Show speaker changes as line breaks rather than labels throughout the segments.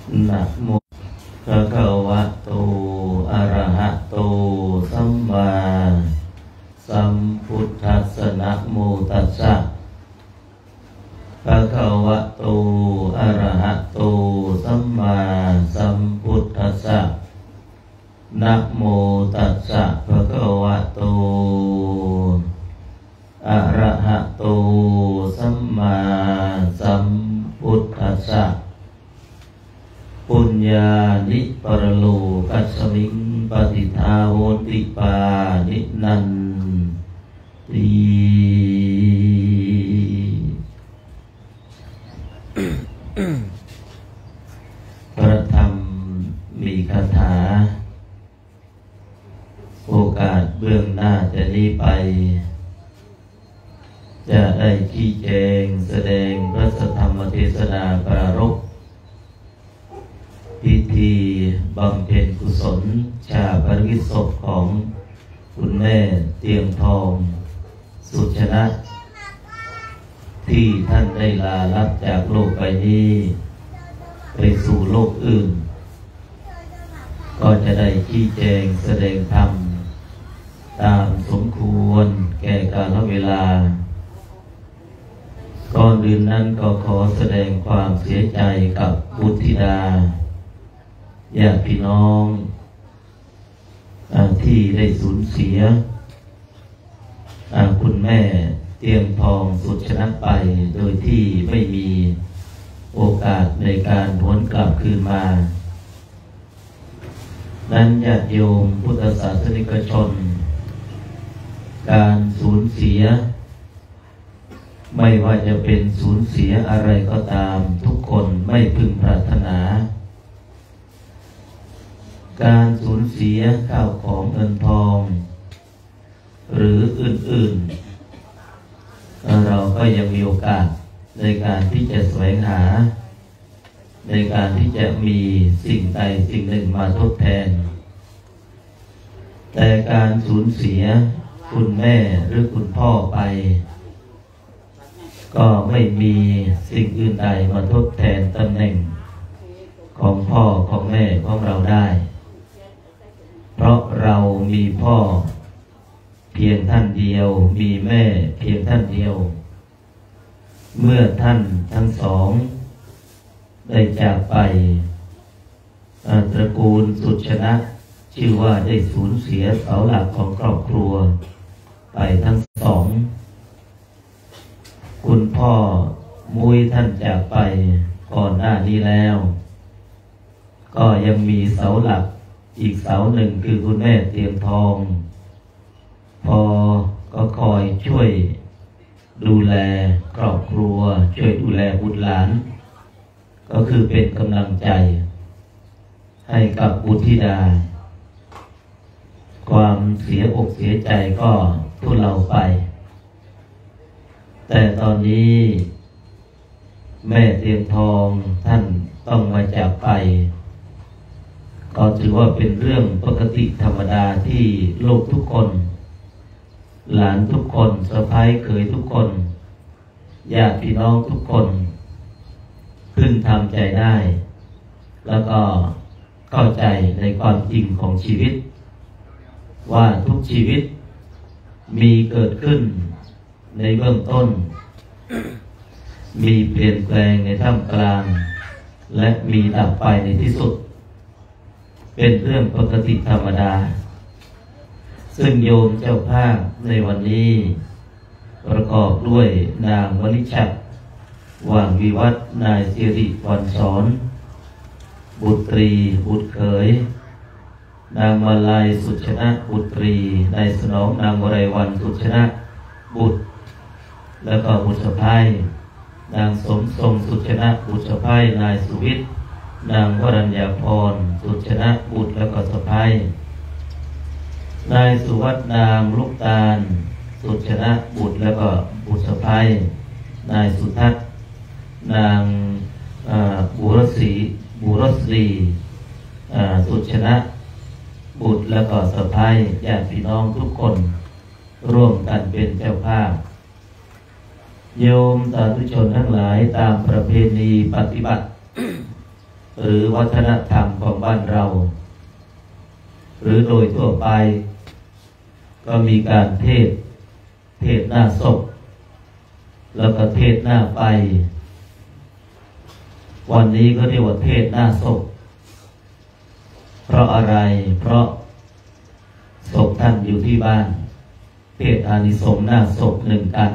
นะโมภะคะวะโตอะระหะโตสัมมาสัมพุทธัสสะนะโมตัสสะภะคะวะโตอะระหะโตสัมมาสัมพุทธัสสะนะโมตัสสะภะคะวะโตอะระหะโตสัมมาสัมพุทธัสสะปุญญานิปรโลกัสสมิงปฏิทาโหติปานินันติพระธรรมมีคาถาโอกาสเบื้องหน้าจะนี้ไปจะได้ชี้แจงแสดงพระธรรมเทศนาปรารภพิธีบำเพ็ญกุศลชาปนกิจศพของคุณแม่เตียงทองสุชนะที่ท่านได้ลาลับจากโลกไปนี้ไปสู่โลกอื่นก็จะได้ชี้แจงแสดงธรรมตามสมควรแก่กาลเวลาก่อนอื่นนั้นก็ขอแสดงความเสียใจกับบุตรธิดาญาติพี่น้องที่ได้สูญเสียคุณแม่เตียงทองสุชนะไปโดยที่ไม่มีโอกาสในการหวนกลับคืนมานั้นญาติโยมพุทธศาสนิกชนการสูญเสียไม่ว่าจะเป็นสูญเสียอะไรก็ตามทุกคนไม่พึงปรารถนาการสูญเสียข้าวของเงินทองหรืออื่นๆเราก็ยังมีโอกาสในการที่จะแสวงหาในการที่จะมีสิ่งใดสิ่งหนึ่งมาทดแทนแต่การสูญเสียคุณแม่หรือคุณพ่อไปก็ไม่มีสิ่งอื่นใดมาทดแทนตำแหน่งของพ่อของแม่ของเราได้เพราะเรามีพ่อเพียงท่านเดียวมีแม่เพียงท่านเดียวเมื่อท่านทั้งสองได้จากไปตระกูลสุชนะชื่อว่าได้สูญเสียเสาหลักของครอบครัวไปทั้งสองคุณพ่อมุ้ยท่านจากไปก่อนหน้านี้แล้วก็ยังมีเสาหลักอีกเสาหนึ่งคือคุณแม่เตียงทองพอก็คอยช่วยดูแลครอบครัวช่วยดูแลบุตรหลานก็คือเป็นกำลังใจให้กับบุตรธิดาความเสียอกเสียใจก็ทุเลาไปแต่ตอนนี้แม่เตียงทองท่านต้องมาจากไปก็ถือว่าเป็นเรื่องปกติธรรมดาที่ลูกทุกคนหลานทุกคนสะใภ้เขยทุกคนญาติพี่น้องทุกคนพึงทำใจได้แล้วก็เข้าใจในความจริงของชีวิตว่าทุกชีวิตมีเกิดขึ้นในเบื้องต้นมีเปลี่ยนแปลงในท่ามกลางและมีดับไปในที่สุดเป็นเรื่องปกติธรรมดาซึ่งโยมเจ้าภาพในวันนี้ประกอบด้วยนางวณิชัดว่างวิวัฒน์นายสิริวันสอนบุตรีบุตรเขยนางมาลัยสุชนะบุตรีนายสนองนางวรัยวันสุชนะบุตรแล้วก็บุตรสะใภ้นางสมทรงสุชนะบุตรสะใภ้นายสุวิทย์นางวรัญญาพรสุชนะบุตรแล้วก็สะใภ้นายสุวัฒนามลูกตาลสุชนะบุตรแล้วก็บุตรสะใภ้นายสุทัศน์นางบุรศรีสุชนะบุตรแล้วก็สะใภ้ญาติพี่น้องทุกคนร่วมกันเป็นเจ้าภาพโยมสาธุชนทั้งหลายตามประเพณีปฏิบัติหรือวัฒนธรรมของบ้านเรา หรือโดยทั่วไปก็มีการเทศหน้าศพแล้วก็เทศหน้าไฟวันนี้ก็เรียกว่าเทศหน้าศพเพราะอะไรเพราะศพท่านอยู่ที่บ้านเทศอานิสงส์หน้าศพหนึ่งกัน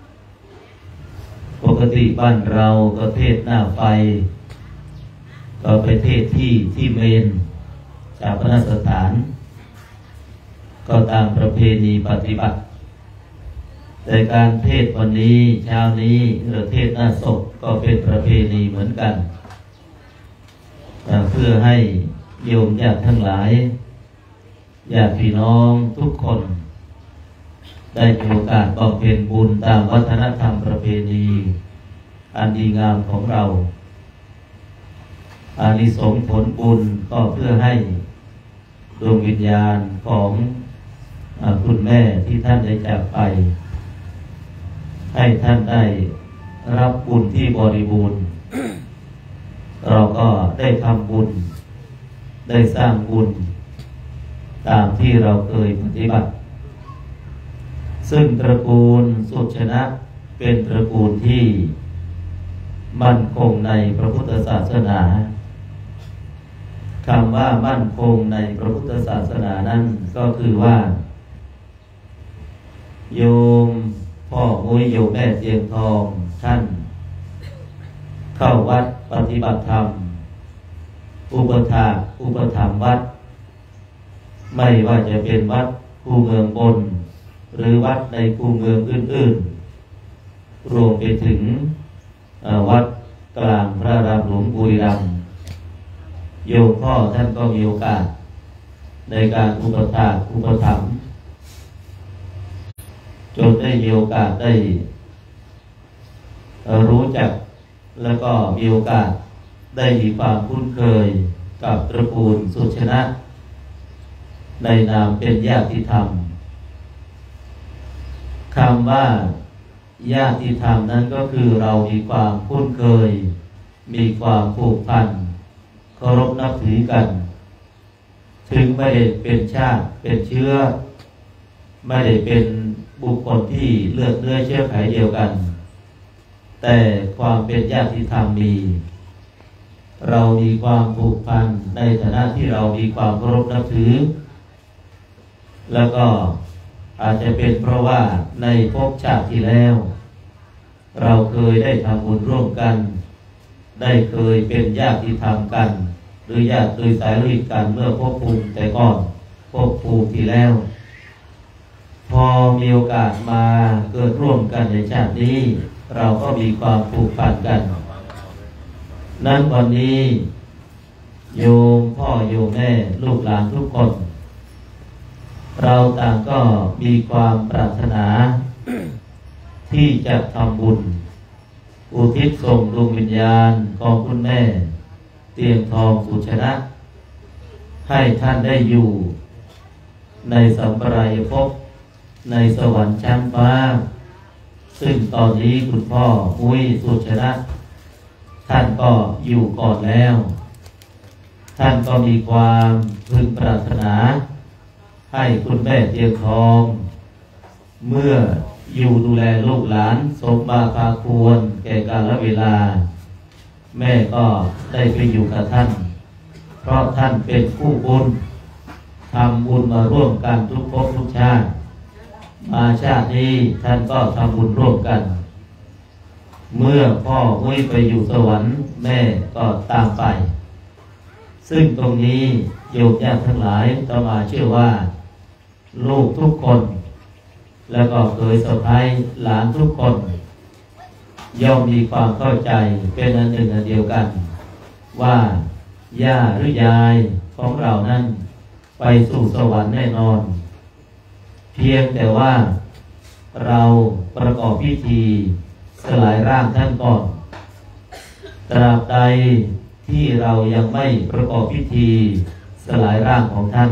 ปกติบ้านเราก็เทศหน้าไฟก็ไปเทศที่เมนชาปนสถานก็ตามประเพณีปฏิบัติแต่การเทศวันนี้เช้านี้หรือเทศหน้าศพก็เป็นประเพณีเหมือนกันเพื่อให้โยมญาติทั้งหลายญาติพี่น้องทุกคนได้มีโอกาสบำเพ็ญบุญตามวัฒนธรรมประเพณีอันดีงามของเราอานิสงส์ผลบุญก็เพื่อให้ดวงวิญญาณของคุณแม่ที่ท่านได้จากไปให้ท่านได้รับบุญที่บริบูรณ์เราก็ได้ทำบุญได้สร้างบุญตามที่เราเคยปฏิบัติซึ่งตระกูลสุชนะเป็นตระกูลที่มั่นคงในพระพุทธศาสนาคำว่ามั่นคงในพระพุทธศาสนานั้นก็คือว่าโยมพ่อมุ้ยโยมแม่เจียงทองท่านเข้าวัดปฏิบัติธรรมอุปถัมภ์วัดไม่ว่าจะเป็นวัดคูเมืองบนหรือวัดในคูเมืองอื่นๆรวมไปถึงวัดกลางพระรามหลวงบุรีรัมย์โยมพ่อท่านก็มีโอกาสในการอุปถัมภ์จนได้มีโอกาสได้รู้จักแล้วก็มีโอกาสได้มีความคุ้นเคยกับตระกูลสุชนะในนามเป็นญาติธรรมคำว่าญาติธรรมนั้นก็คือเรามีความคุ้นเคยมีความผูกพันเคารพนับถือกันถึงไม่ได้เป็นชาติเป็นเชื้อไม่ได้เป็นบุคคลที่เลือดเนื้อเชื้อไขเดียวกันแต่ความเป็นญาติธรรมมีเรามีความผูกพันในฐานะที่เรามีความเคารพนับถือแล้วก็อาจจะเป็นเพราะว่าในภพชาติที่แล้วเราเคยได้ทำบุญร่วมกันได้เคยเป็นญาติธรรมกันหรือญาติโดยสายเลือดกันเมื่อภพภูมิแต่ก่อนภพภูมิที่แล้วพอมีโอกาสมาเกิดร่วมกันในชาตินี้เราก็มีความผูกพันกันนั้นวันนี้โยมพ่อโยมแม่ลูกหลานทุกคนเราต่างก็มีความปรารถนาที่จะทำบุญอุทิศส่งดวงวิญญาณของคุณแม่เตียงทองสุชนะให้ท่านได้อยู่ในสัมปรายภพในสวรรค์ชั้นฟ้าซึ่งตอนนี้คุณพ่อมุ้ยสุชนะท่านก็อยู่ก่อนแล้วท่านก็มีความพึงปรารถนาให้คุณแม่เตียงทองเมื่ออยู่ดูแลลูกหลานสมมาภาควรแก่กาลเวลาแม่ก็ได้ไปอยู่กับท่านเพราะท่านเป็นผู้บุญทำบุญมาร่วมกันทุกภพทุกชาติมาชาตินี้ท่านก็ทำบุญร่วมกันเมื่อพ่อมุ้ยไปอยู่สวรรค์แม่ก็ตามไปซึ่งตรงนี้โยมญาติทั้งหลายต่อมาเชื่อว่าลูกทุกคนแล้วก็เคยสะใภ้หลานทุกคนย่อมมีความเข้าใจเป็นอันหนึ่งอันเดียวกันว่าย่าหรือยายของเรานั้นไปสู่สวรรค์แน่นอนเพียงแต่ว่าเราประกอบพิธีสลายร่างท่านก่อนตราบใดที่เรายังไม่ประกอบพิธีสลายร่างของท่าน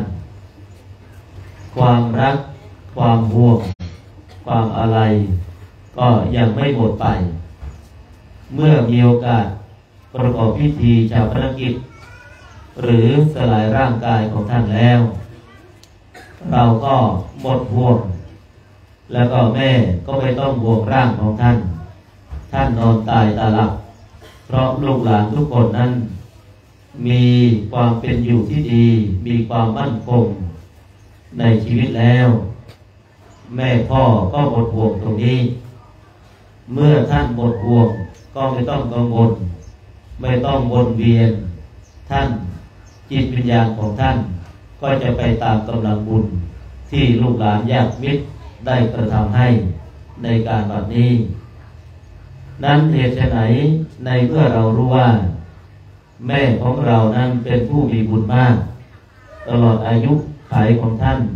ความรักความห่วงความอาลัยก็ยังไม่หมดไปเมื่อมีโอกาสประกอบพิธีชาปนกิจหรือสลายร่างกายของท่านแล้วเราก็หมดห่วงแล้วก็แม่ก็ไม่ต้องห่วงร่างของท่านนอนตายตาหลับเพราะลูกหลานทุกคนนั้นมีความเป็นอยู่ที่ดีมีความมั่นคงในชีวิตแล้วแม่พ่อก็หมดห่วงตรงนี้เมื่อท่านหมดห่วงก็ไม่ต้องกังวลไม่ต้องวนเวียนท่านจิตวิญญาณของท่านก็จะไปตามกำลังบุญที่ลูกหลานญาติมิตรได้กระทำให้ในการบัดนี้นั้นเหตุไหนในเมื่อเรารู้ว่าแม่ของเรานั้นเป็นผู้มีบุญมากตลอดอายุขัยของท่าน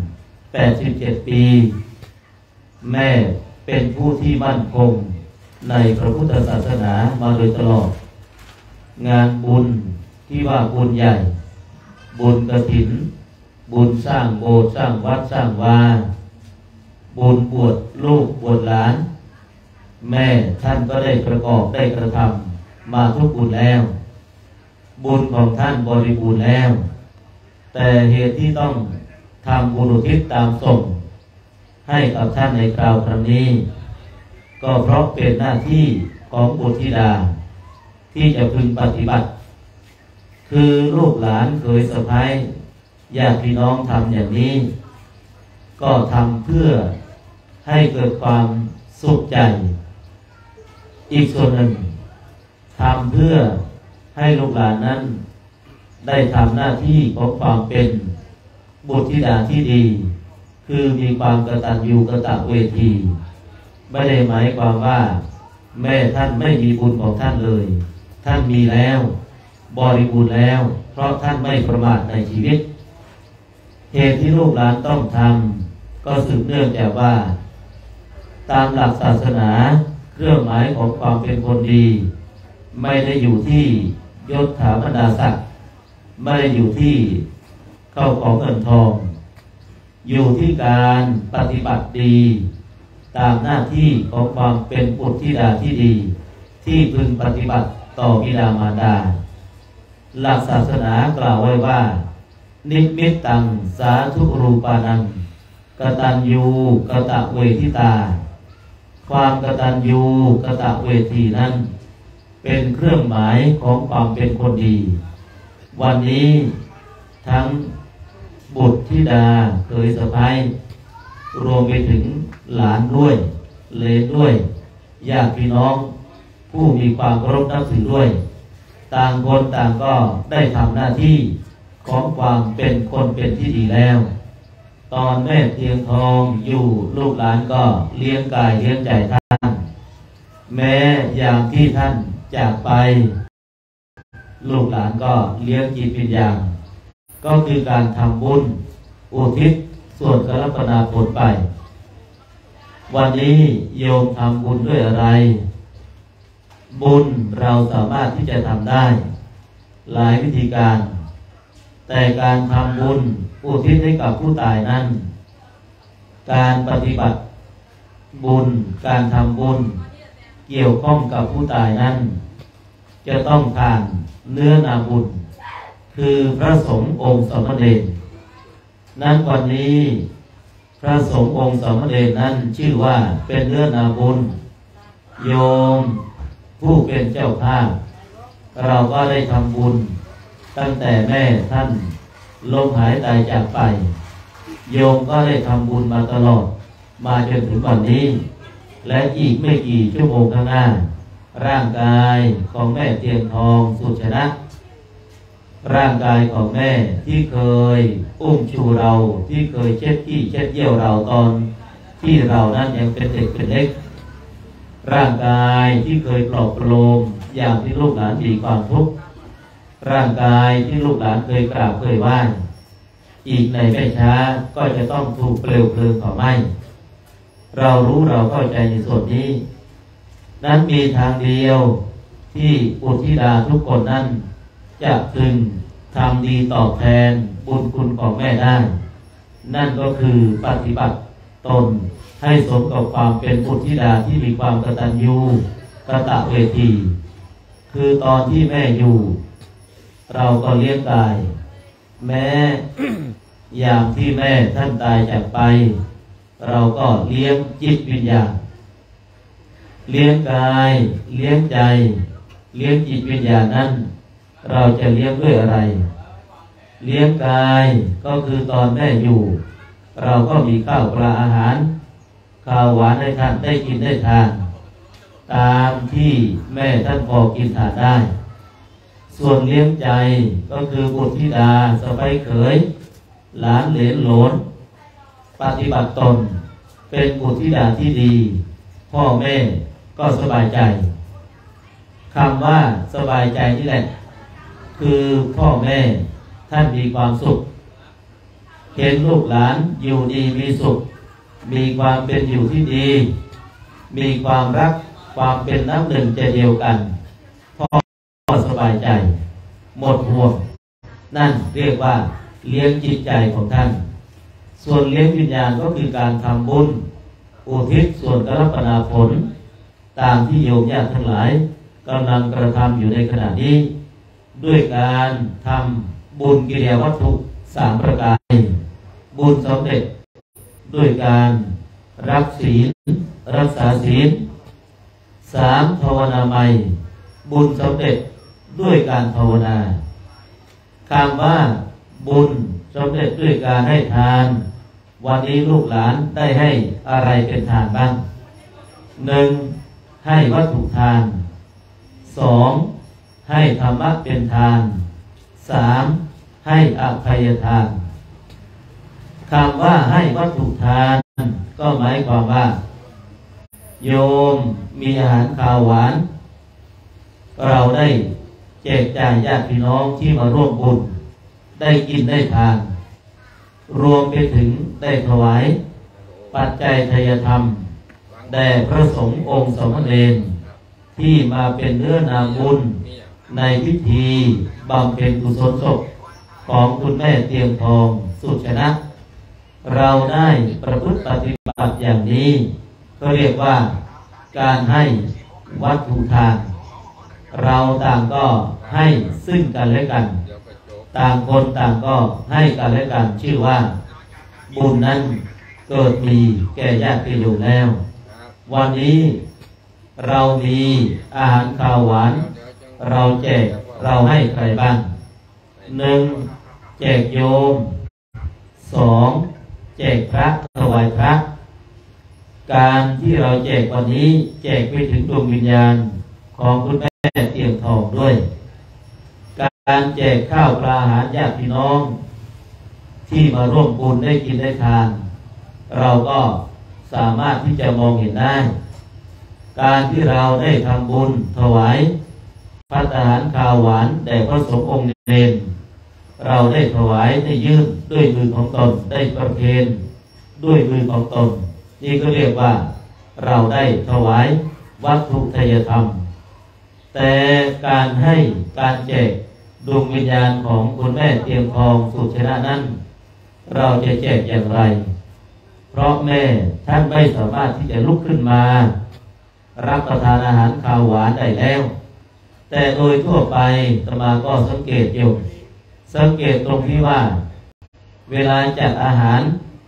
87 ปีแม่เป็นผู้ที่มั่นคงในพระพุทธศาสนามาโดยตลอดงานบุญที่ว่าบุญใหญ่บุญกฐินบุญสร้างโบสถ์สร้างวัดสร้างวาบุญบวชลูกบวชหลานแม่ท่านก็ได้ประกอบได้กระทำมาทุกบุญแล้วบุญของท่านบริบูรณ์แล้วแต่เหตุที่ต้องทำบุญอุทิศตามส่งให้กับท่านในคราวครั้งนี้ก็เพราะเป็นหน้าที่ของบุตรธิดาที่จะพึงปฏิบัติคือลูกหลานเคยสะใภ้ญาติพี่น้องทำอย่างนี้ก็ทำเพื่อให้เกิดความสุขใจอีกส่วนหนึ่งทำเพื่อให้ลูกหลานนั้นได้ทำหน้าที่ของความเป็นบุตรธิดาที่ดีคือมีความกตัญญูกตเวทีไม่ได้หมายความว่าแม่ท่านไม่มีบุญของท่านเลยท่านมีแล้วบริบูรณ์แล้วเพราะท่านไม่ประมาทในชีวิตเหตุที่ลูกหลานต้องทำก็สืบเนื่องจากว่าตามหลักศาสนาเครื่องหมายของความเป็นคนดีไม่ได้อยู่ที่ยศถาบรรดาศักดิ์ไม่ได้อยู่ที่เข้าของเงินทองอยู่ที่การปฏิบัติดีตามหน้าที่ของความเป็นบุตรธิดาที่ดีที่พึงปฏิบัติต่อบิดามารดาหลักศาสนากล่าวไว้ว่านิมมิตตังสาธุรูปานังกตัญญูกตเวทิตาความกตัญญูกตเวทีนั้นเป็นเครื่องหมายของความเป็นคนดีวันนี้ทั้งบุตรธิดาเคยสะใภ้รวมไปถึงหลานด้วยเลนด้วยญาติพี่น้องผู้มีความเคารพนับถือด้วยต่างคนต่างก็ได้ทำหน้าที่ของความเป็นคนเป็นที่ดีแล้วตอนแม่เตียงทองอยู่ลูกหลานก็เลี้ยงกายเลี้ยงใจท่านแม้อย่างที่ท่านจากไปลูกหลานก็เลี้ยงจิตวิญญาณก็คือการทำบุญอุทิศส่วนกรปนาผลไปวันนี้โยมทำบุญด้วยอะไรบุญเราสามารถที่จะทำได้หลายวิธีการแต่การทำบุญอุทิศให้กับผู้ตายนั้นการปฏิบัติบุญการทำบุญเกี่ยวข้องกับผู้ตายนั้นจะต้องผ่านเนื้อนาบุญคือพระสงฆ์องค์สมณเณรนั้นวันนี้พระสงฆ์องค์สมณเณรนั้นชื่อว่าเป็นเนื้อนาบุญโยมผู้เป็นเจ้าภาพเราก็ได้ทำบุญตั้งแต่แม่ท่านลมหายใจจากไปโยมก็ได้ทำบุญมาตลอดมาจนถึงวันนี้และอีกไม่กี่ชั่วโมงข้างหน้าร่างกายของแม่เตียงทองสุชนะร่างกายของแม่ที่เคยอุ้มชูเราที่เคยเช็ดขี้เช็ดเยี่ยวเราตอนที่เรานั้นยังเป็นเด็กเป็นเล็กร่างกายที่เคยปลอบประโลมอย่างที่ลูกหลานมีความทุกข์ร่างกายที่ลูกหลานเคยกราบเคยไหว้อีกในไม่ช้าก็จะต้องถูกเปลวเพลิงเผาไหม้เรารู้เราเข้าใจในส่วนนี้นั้นมีทางเดียวที่บุตรธิดาทุกคนนั้นจะพึงทำดีตอบแทนบุญคุณของแม่ได้นั่นก็คือปฏิบัติตนให้สมกับความเป็นบุตรธิดาที่มีความกตัญญูกตเวทีคคือตอนที่แม่อยู่เราก็เลี้ยงกายแม้ อย่างที่แม่ท่านตายจากไปเราก็เลี้ยงจิตวิญญาณเลี้ยงกายเลี้ยงใจเลี้ยงจิตวิญญาณนั้นเราจะเลี้ยงด้วยอะไรเลี้ยงกายก็คือตอนแม่อยู่เราก็มีข้าวปลาอาหารข้าวหวานให้ท่านได้กินได้ทานตามที่แม่ท่านพอกินทานได้ส่วนเลี้ยงใจก็คือบุตรธิดาสะใภ้เขยหลานเหลนโหลนปฏิบัติตนเป็นบุตรธิดาที่ดีพ่อแม่ก็สบายใจคำว่าสบายใจนี่แหละคือพ่อแม่ท่านมีความสุขเห็นลูกหลานอยู่ดีมีสุขมีความเป็นอยู่ที่ดีมีความรักความเป็นน้ำหนึ่งใจเดียวกันพ่อสบายใจหมดห่วงนั่นเรียกว่าเลี้ยงจิตใจของท่านส่วนเลี้ยงวิญญาณก็คือการทำบุญอุทิศส่วนกรับนาผลตามที่โยมญาติทั้งหลายกำลังกระทำอยู่ในขณะนี้ด้วยการทำบุญกิริยาวัตถุ3ประการบุญสำเร็จด้วยการรักศีลรักษาศีล3ภาวนาใหม่บุญสำเร็จด้วยการภาวนาคำว่าบุญสำเร็จด้วยการให้ทานวันนี้ลูกหลานได้ให้อะไรเป็นทานบ้าง 1. ให้วัตถุทาน 2. ให้ธรรมะเป็นทาน 3. ให้อภัยทานคำว่าให้วัตถุทานก็หมายความว่าโยมมีอาหารข้าวหวานเราได้แจกจ่ายญาติพี่น้องที่มาร่วมบุญได้กินได้ทานรวมไปถึงได้ถวายปัจจัยทายธรรมแด่พระสงฆ์องค์สมณเณรที่มาเป็นเนื้อนาบุญในพิธีบำเพ็ญกุศลศพของคุณแม่เตียงทองสุชนะเราได้ประพฤติปฏิบัติอย่างนี้ก็เรียกว่าการให้วัตถุทานเราต่างก็ให้ซึ่งกันและกันต่างคนต่างก็ให้กันและกันชื่อว่าบุญนั้นเกิดมีแก่ญาติโยมแล้ววันนี้เรามีอาหารข้าวหวานเราแจกเราให้ใครบ้าง 1. แจกโยม 2. แจกพระถวายพระการที่เราแจกวันนี้แจกไปถึงดวงวิญญาณของคุณแม่เตียงทองด้วยการแจกข้าวปลาอาหารญาติพี่น้องที่มาร่วมบุญได้กินได้ทานเราก็สามารถที่จะมองเห็นได้การที่เราได้ทำบุญถวายภัตตาหารข้าวหวานแด่พระสงฆ์องค์เนรเราได้ถวายได้ยื่นด้วยมือของตนได้ประเคนด้วยมือของตนนี่ก็เรียกว่าเราได้ถวายวัตถุทายธรรมแต่การให้การแจกดวงวิญญาณของคุณแม่เตียงทองสุชนะนั้นเราจะแจกอย่างไรเพราะแม่ท่านไม่สามารถที่จะลุกขึ้นมารับประทานอาหารข้าวหวานได้แล้วแต่โดยทั่วไปอาตมาก็สังเกตอยู่สังเกตตรงที่ว่าเวลาจัดอาหาร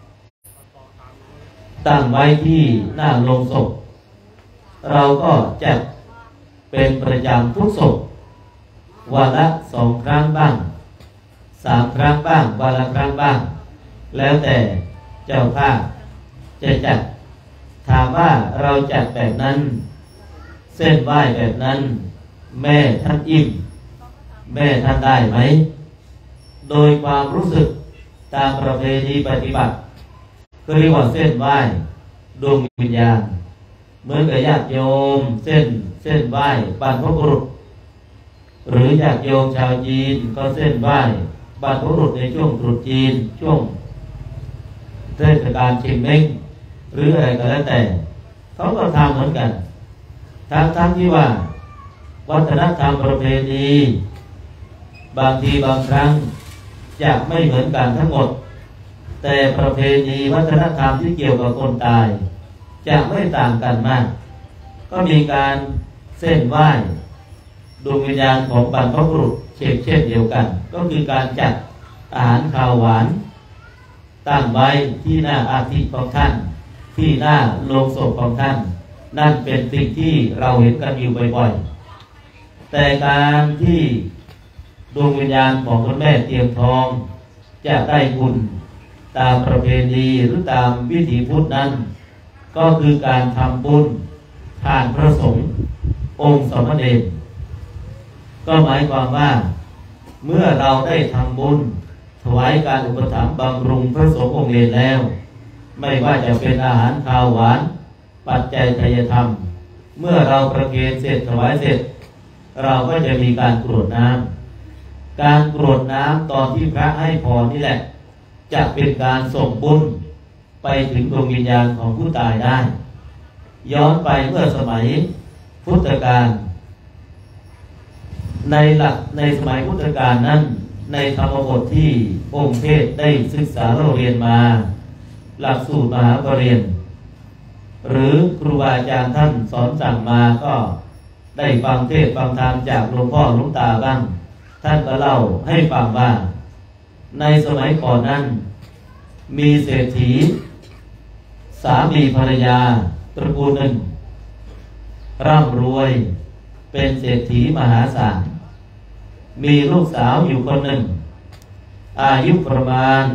ตั้งไว้ที่หน้าโลงศพเราก็จัดเป็นประจำทุกศพวันละ2 ครั้งบ้าง3 ครั้งบ้างวันละครั้งบ้างแล้วแต่เจ้าภาพจะจัดถามว่าเราจัดแบบนั้นเส้นไหว้แบบนั้นแม่ท่านอิ่มแม่ท่านได้ไหมโดยความรู้สึกตามประเพณีปฏิบัติก็เรียกว่าเส้นไหว้ดวงวิญญาณเหมือนกับญาติโยมเส้นไหว้บรรพบุรุษหรือญาติโยมชาวจีนก็เส้นไหว้บรรพบุรุษในช่วงตรุษจีนช่วงเทศกาลเชียงเม้งหรืออะไรก็แล้วแต่เขาก็ทำเหมือนกันทั้งที่ว่าวัฒนธรรมประเพณีบางทีบางครั้งจะไม่เหมือนกันทั้งหมดแต่ประเพณีวัฒนธรรมที่เกี่ยวกับคนตายจะไม่ต่างกันมากก็มีการเส้นไหว้ดวงวิญญาณของบรรพบุรุษเช่นเดียวกัน ก็คือการจัดอาหารข้าวหวานตั้งไว้ที่หน้าอาทิของท่านที่หน้าโลงศพของท่านนั่นเป็นสิ่งที่เราเห็นกันอยู่บ่อยๆแต่การที่ดวงวิญญาณของคุณแม่เตียงทองจะได้บุญตามประเพณีหรือตามวิถีพุทธนั้นก็คือการทำบุญทานพระสงฆ์องค์สมณเณรก็หมายความว่าเมื่อเราได้ทำบุญถวายการอุปถัมภ์บำรุงพระสงฆ์องค์เณรแล้วไม่ว่าจะเป็นอาหารข้าวหวานปัจจัยทายธรรมเมื่อเราประเคนเสร็จถวายเสร็จเราก็จะมีการกรวดน้ำการกรวดน้ำตอนที่พระให้พรนี่แหละจะเป็นการส่งบุญไปถึงดวงวิญญาณของผู้ตายได้ย้อนไปเมื่อสมัยพุทธกาลในสมัยพุทธกาลนั้นในธรรมบทที่องค์เทศได้ศึกษาเรียนมาหลักสูตรมหาปรริญญาหรือครูบาอาจารย์ท่านสอนสั่งมาก็ได้ฟังเทศฟังธรรมจากหลวงพ่อหลวงตาบ้างท่านก็เล่าให้ฟังว่าในสมัยก่อนนั้นมีเศรษฐีสามีภรรยาตระกูลหนึ่งร่ำรวยเป็นเศรษฐีมหาศาลมีลูกสาวอยู่คนหนึ่งอายุประมาณ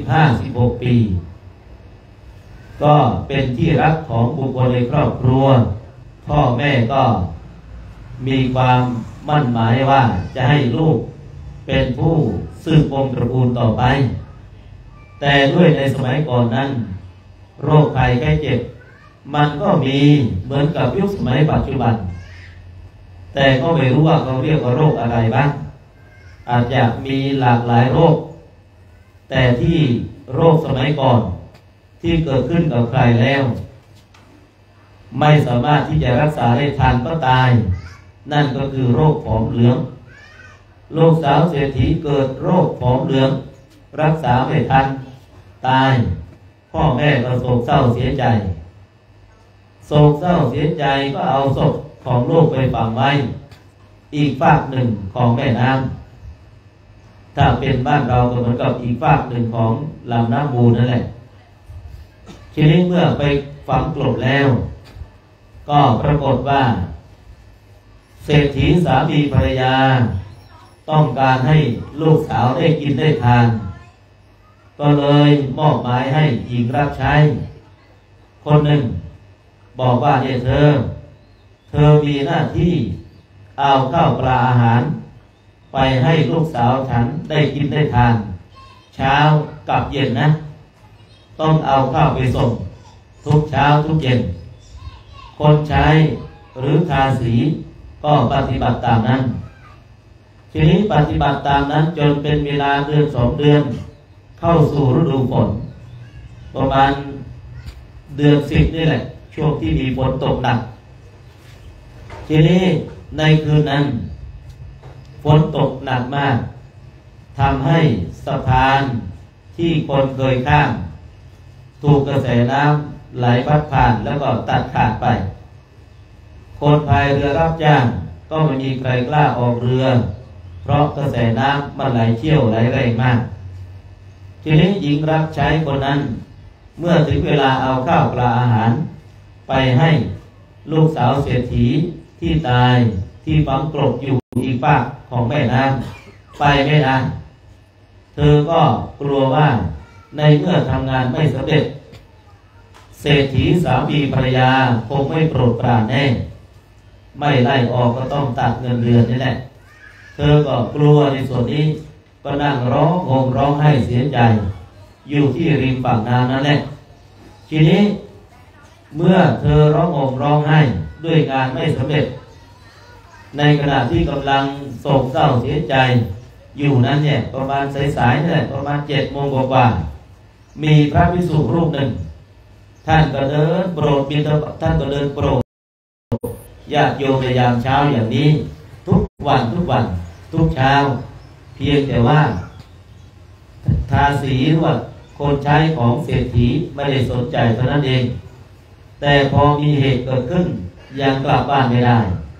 15-16 ปีก็เป็นที่รักของบุคคลในครอบครัวพ่อแม่ก็มีความมั่นหมายว่าจะให้ลูกเป็นผู้สืบวงศ์ตระกูลต่อไปแต่ด้วยในสมัยก่อนนั้นโรคภัยไข้เจ็บมันก็มีเหมือนกับยุคสมัยปัจจุบันแต่ก็ไม่รู้ว่าเขาเรียกว่าโรคอะไรบ้างอาจจะมีหลากหลายโรคแต่ที่โรคสมัยก่อนที่เกิดขึ้นกับใครแล้วไม่สามารถที่จะรักษาได้ทันก็ตายนั่นก็คือโรคผอมเหลืองลูกสาวเศรษฐีเกิดโรคผอมเหลืองรักษาไม่ทันตายพ่อแม่ก็โศกเศร้าเสียใจโศกเศร้าเสียใจก็เอาศพของลูกไปฝังไว้อีกฝากหนึ่งของแม่น้ำถ้าเป็นบ้านเราก็เหมือนกับอีกฝากหนึ่งของลำน้ำมูลนั่นแหละทีนี้เมื่อไปฝังกลบแล้วก็ปรากฏว่าเศรษฐีสามีภรรยาต้องการให้ลูกสาวได้กินได้ทานก็เลยมอบหมายให้หญิงรับใช้คนหนึ่งบอกว่าเนี่ยเธอมีหน้าที่เอาข้าวปลาอาหารไปให้ลูกสาวฉันได้กินได้ทานเช้ากับเย็นนะต้องเอาข้าวไปส่งทุกเช้าทุกเย็นคนใช้หรือทาสีก็ปฏิบัติตามนั้นทีนี้ปฏิบัติตามนั้นจนเป็นเวลาเดือน2 เดือนเข้าสู่ฤดูฝนประมาณเดือน10นี่แหละช่วงที่มีฝนตกหนักทีนี้ในคืนนั้นฝนตกหนักมากทำให้สะพานที่คนเคยข้ามถูกกระแสน้ำไหลพัดผ่านแล้วก็ตัดขาดไปคนพายเรือรับจ้างก็ไม่มีใครกล้าออกเรือเพราะกระแสน้ำมันไหลเชี่ยวไหลแรงมากทีนี้หญิงรับใช้คนนั้นเมื่อถึงเวลาเอาข้าวปลาอาหารไปให้ลูกสาวเศรษฐีที่ตายที่ฝังกลบอยู่อีกฝากของแม่น้ำไปไม่ได้เธอก็กลัวว่าในเมื่อทำงานไม่สำเร็จเศรษฐีสามีภรรยาคงไม่โปรดปรานแน่ไม่ไล่ออกก็ต้องตัดเงินเดือนนี่แหละเธอก็กลัวในส่วนนี้ก็นั่งร้องโหมร้องไห้เสียใจอยู่ที่ริมฝั่งน้ำนั่นแหละทีนี้เมื่อเธอร้องโหมร้องไห้ด้วยงานไม่สำเร็จในขณะที่กำลังโศกเศร้าเสียใจอยู่นั้นเนี่ยประมาณสายๆนี่แหละประมาณ7 โมงกว่ามีพระภิกษุรูปหนึ่งท่านก็เดินโปรดบิณฑบาตท่านก็เดินโปรดญาติโยมในยามเช้าอย่างนี้ทุกวันทุกเช้าเพียงแต่ว่าทาสีหรือว่าคนใช้ของเศรษฐีไม่ได้สนใจเท่านั้นเองแต่พอมีเหตุเกิดขึ้นยังกลับบ้านไม่ได้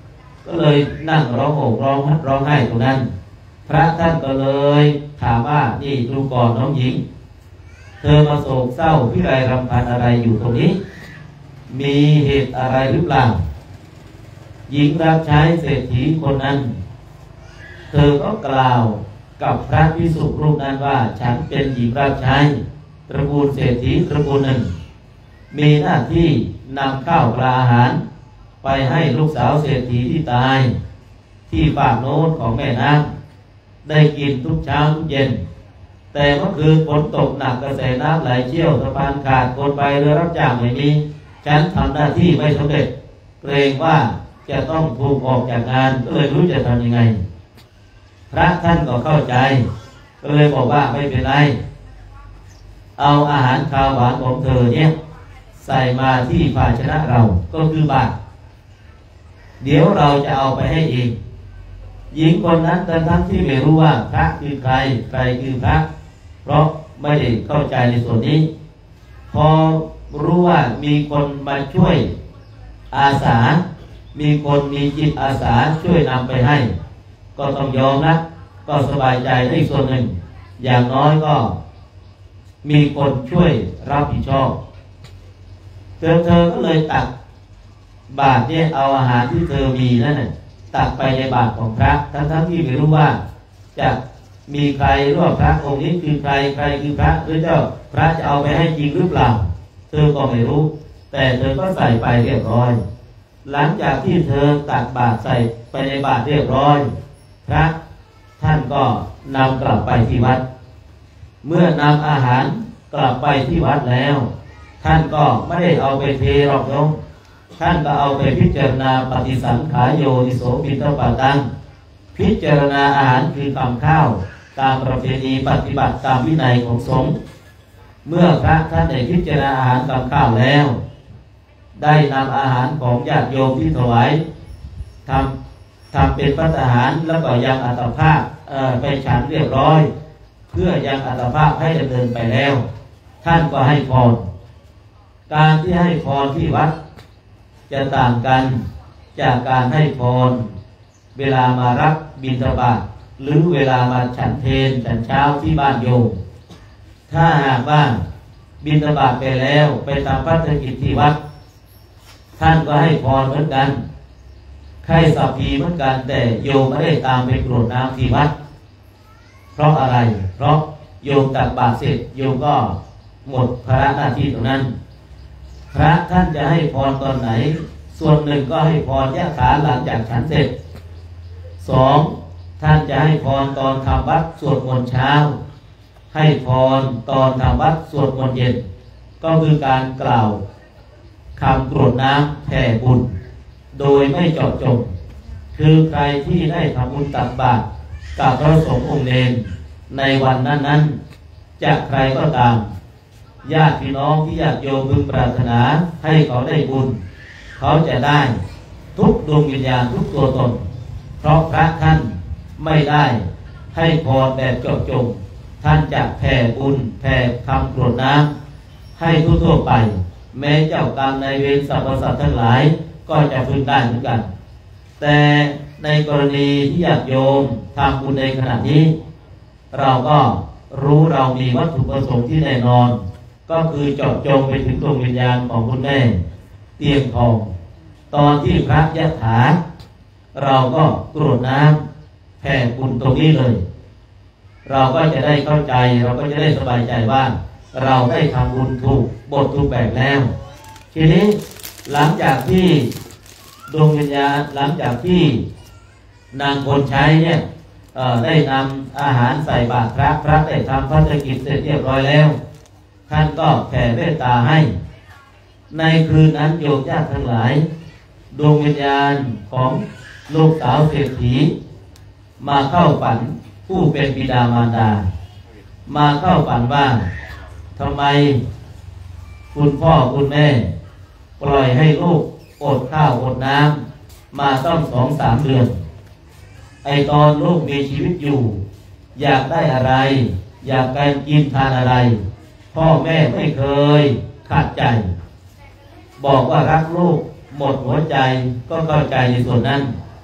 ก็เลยนั่งร้องโห่ร้องฮัดร้องไห้ตรงนั้นพระท่านก็เลยถามว่านี่ดูก่อนน้องหญิงเธอมาโศกเศร้าพิไรรำพันอะไรอยู่ตรงนี้มีเหตุอะไรหรือเปล่าหญิงรับใช้เศรษฐีคนนั้นเธอก็กล่าวกับพระภิกษุรูปนั้นว่าฉันเป็นหญิงรับใช้ตระกูลเศรษฐีตระกูลหนึ่งมีหน้าที่นำข้าวปลาอาหารไปให้ลูกสาวเศรษฐีที่ตายที่ฝากโน้นของแม่น้ำได้กินทุกเช้าทุกเย็นแต่เมื่อคืนฝนตกหนักกระแสน้ำไหลเชี่ยวสะพานขาดคนไปเรือรับจ้างไม่มีฉันทำหน้าที่ไม่สำเร็จเกรงว่าจะต้องถูกออกจากงานก็เลยรู้จะทำยังไงพระท่านก็เข้าใจก็เลยบอกว่าไม่เป็นไรเอาอาหารคาวหวานของเธอเนี่ยใส่มาที่ภาชนะเราก็คือบาตรเดี๋ยวเราจะเอาไปให้เองหญิงคนนั้นทั้งที่ไม่รู้ว่าพระคือใครใครคือพระเพราะไม่ได้เข้าใจในส่วนนี้พอรู้ว่ามีคนมาช่วยอาสามีคนมีจิตอาสาช่วยนำไปให้ก็ต้องยอมนะก็สบายใจได้ส่วนหนึ่งอย่างน้อยก็มีคนช่วยรับผิดชอบเธอก็เลยตักบาตรเนี่ยเอาอาหารที่เธอมีนั่นน่ะตักไปในบาตรของพระทั้งที่ไม่รู้ว่าจะมีใครหรือว่าพระองค์นี้คือใครคือพระหรือเจ้าพระจะเอาไปให้จริงหรือเปล่าเธอก็ไม่รู้แต่เธอก็ใส่ไปเรียบร้อยหลังจากที่เธอตักบาตรใส่ไปในบาตรเรียบร้อยพระท่านก็นำกลับไปที่วัดเมื่อนำอาหารกลับไปที่วัดแล้วท่านก็ไม่ได้เอาไปเทหรอกโยมท่านก็เอาไปพิจารณาปฏิสังขารโยนิโสปิณฑปาตังพิจารณาอาหารคือคำข้าวตามประเพณีปฏิบัติตามวินัยของสงฆ์เมื่อพระท่านได้พิจารณาอาหารคำข้าวแล้วได้นำอาหารของญาติโยมที่ถวายทำเป็นภัตตาหารแล้วก็ยังอัตภาพไปฉันเรียบร้อยเพื่อยังอัตภาพให้ดำเนินไปแล้วท่านก็ให้พรการที่ให้พรที่วัดจะต่างกันจากการให้พรเวลามารับบิณฑบาตหรือเวลามาฉันเพลฉันเช้าที่บ้านโยมถ้าหากว่าบิณฑบาตไปแล้วไปทำภารกิจที่วัดท่านก็ให้พรเหมือนกันใครสัพพีเหมือนกันแต่โยมไม่ได้ตามไปกรวดน้ำที่วัดเพราะอะไรเพราะโยมตักบาตรเสร็จโยมก็หมดภาระหน้าที่ตรงนั้นพระท่านจะให้พรตอนไหนส่วนหนึ่งก็ให้พรยะถาหลังจากฉันเสร็จสองท่านจะให้พรตอนทำวัดสวดมนต์เช้าให้พรตอนทำวัดสวดมนต์เย็นก็คือการกล่าวคำกรวดน้ำแผ่บุญโดยไม่เจาะจงคือใครที่ได้ทำบุญตักบาตรกับพระสงฆ์องค์เนรในวันนั้นจะใครก็ตามญาติพี่น้องที่ญาติโยมพึงปรารถนาให้เขาได้บุญเขาจะได้ทุกดวงวิญญาณทุกตัวตนเพราะพระท่านไม่ได้ให้พรแบบเจาะจงท่านจะแผ่บุญแผ่คำกรวดน้ำให้ทั่วไปแม้เจ้ากรรมนายเวรสรรพสัตว์ทั้งหลายก็จะพึงได้เหมือนกันแต่ในกรณีที่ญาติโยมทำบุญในขณะนี้เราก็รู้เรามีวัตถุประสงค์ที่แน่นอนก็คือเจาะจงไปถึงดวงวิญญาณของคุณแม่เตียงทองตอนที่พระยะถาเราก็กรวดน้ำแผ่บุญตรงนี้เลยเราก็จะได้เข้าใจเราก็จะได้สบายใจว่าเราได้ทำบุญถูกบทถูกแบบแล้วทีนี้หลังจากที่ดวงวิญญาณหลังจากที่นางคนใช้เนี่ยได้นำอาหารใส่บาตรพระได้ทำภารกิจเสร็จเรียบร้อยแล้วท่านก็แผ่เมตตาให้ในคืนนั้นโยมญาติทั้งหลายดวงวิญญาณของลูกสาวเศรษฐีมาเข้าฝันผู้เป็นบิดามารดามาเข้าฝันว่าทำไมคุณพ่อคุณแม่ปล่อยให้ลูกอดข้าวอดน้ำมาต้อง 2-3 เดือนไอตอนลูกมีชีวิตอยู่อยากได้อะไรอยากการกินทานอะไรพ่อแม่ไม่เคยขาดใจบอกว่ารักลูกหมดหัวใจก็เข้าใจในส่วนนั้น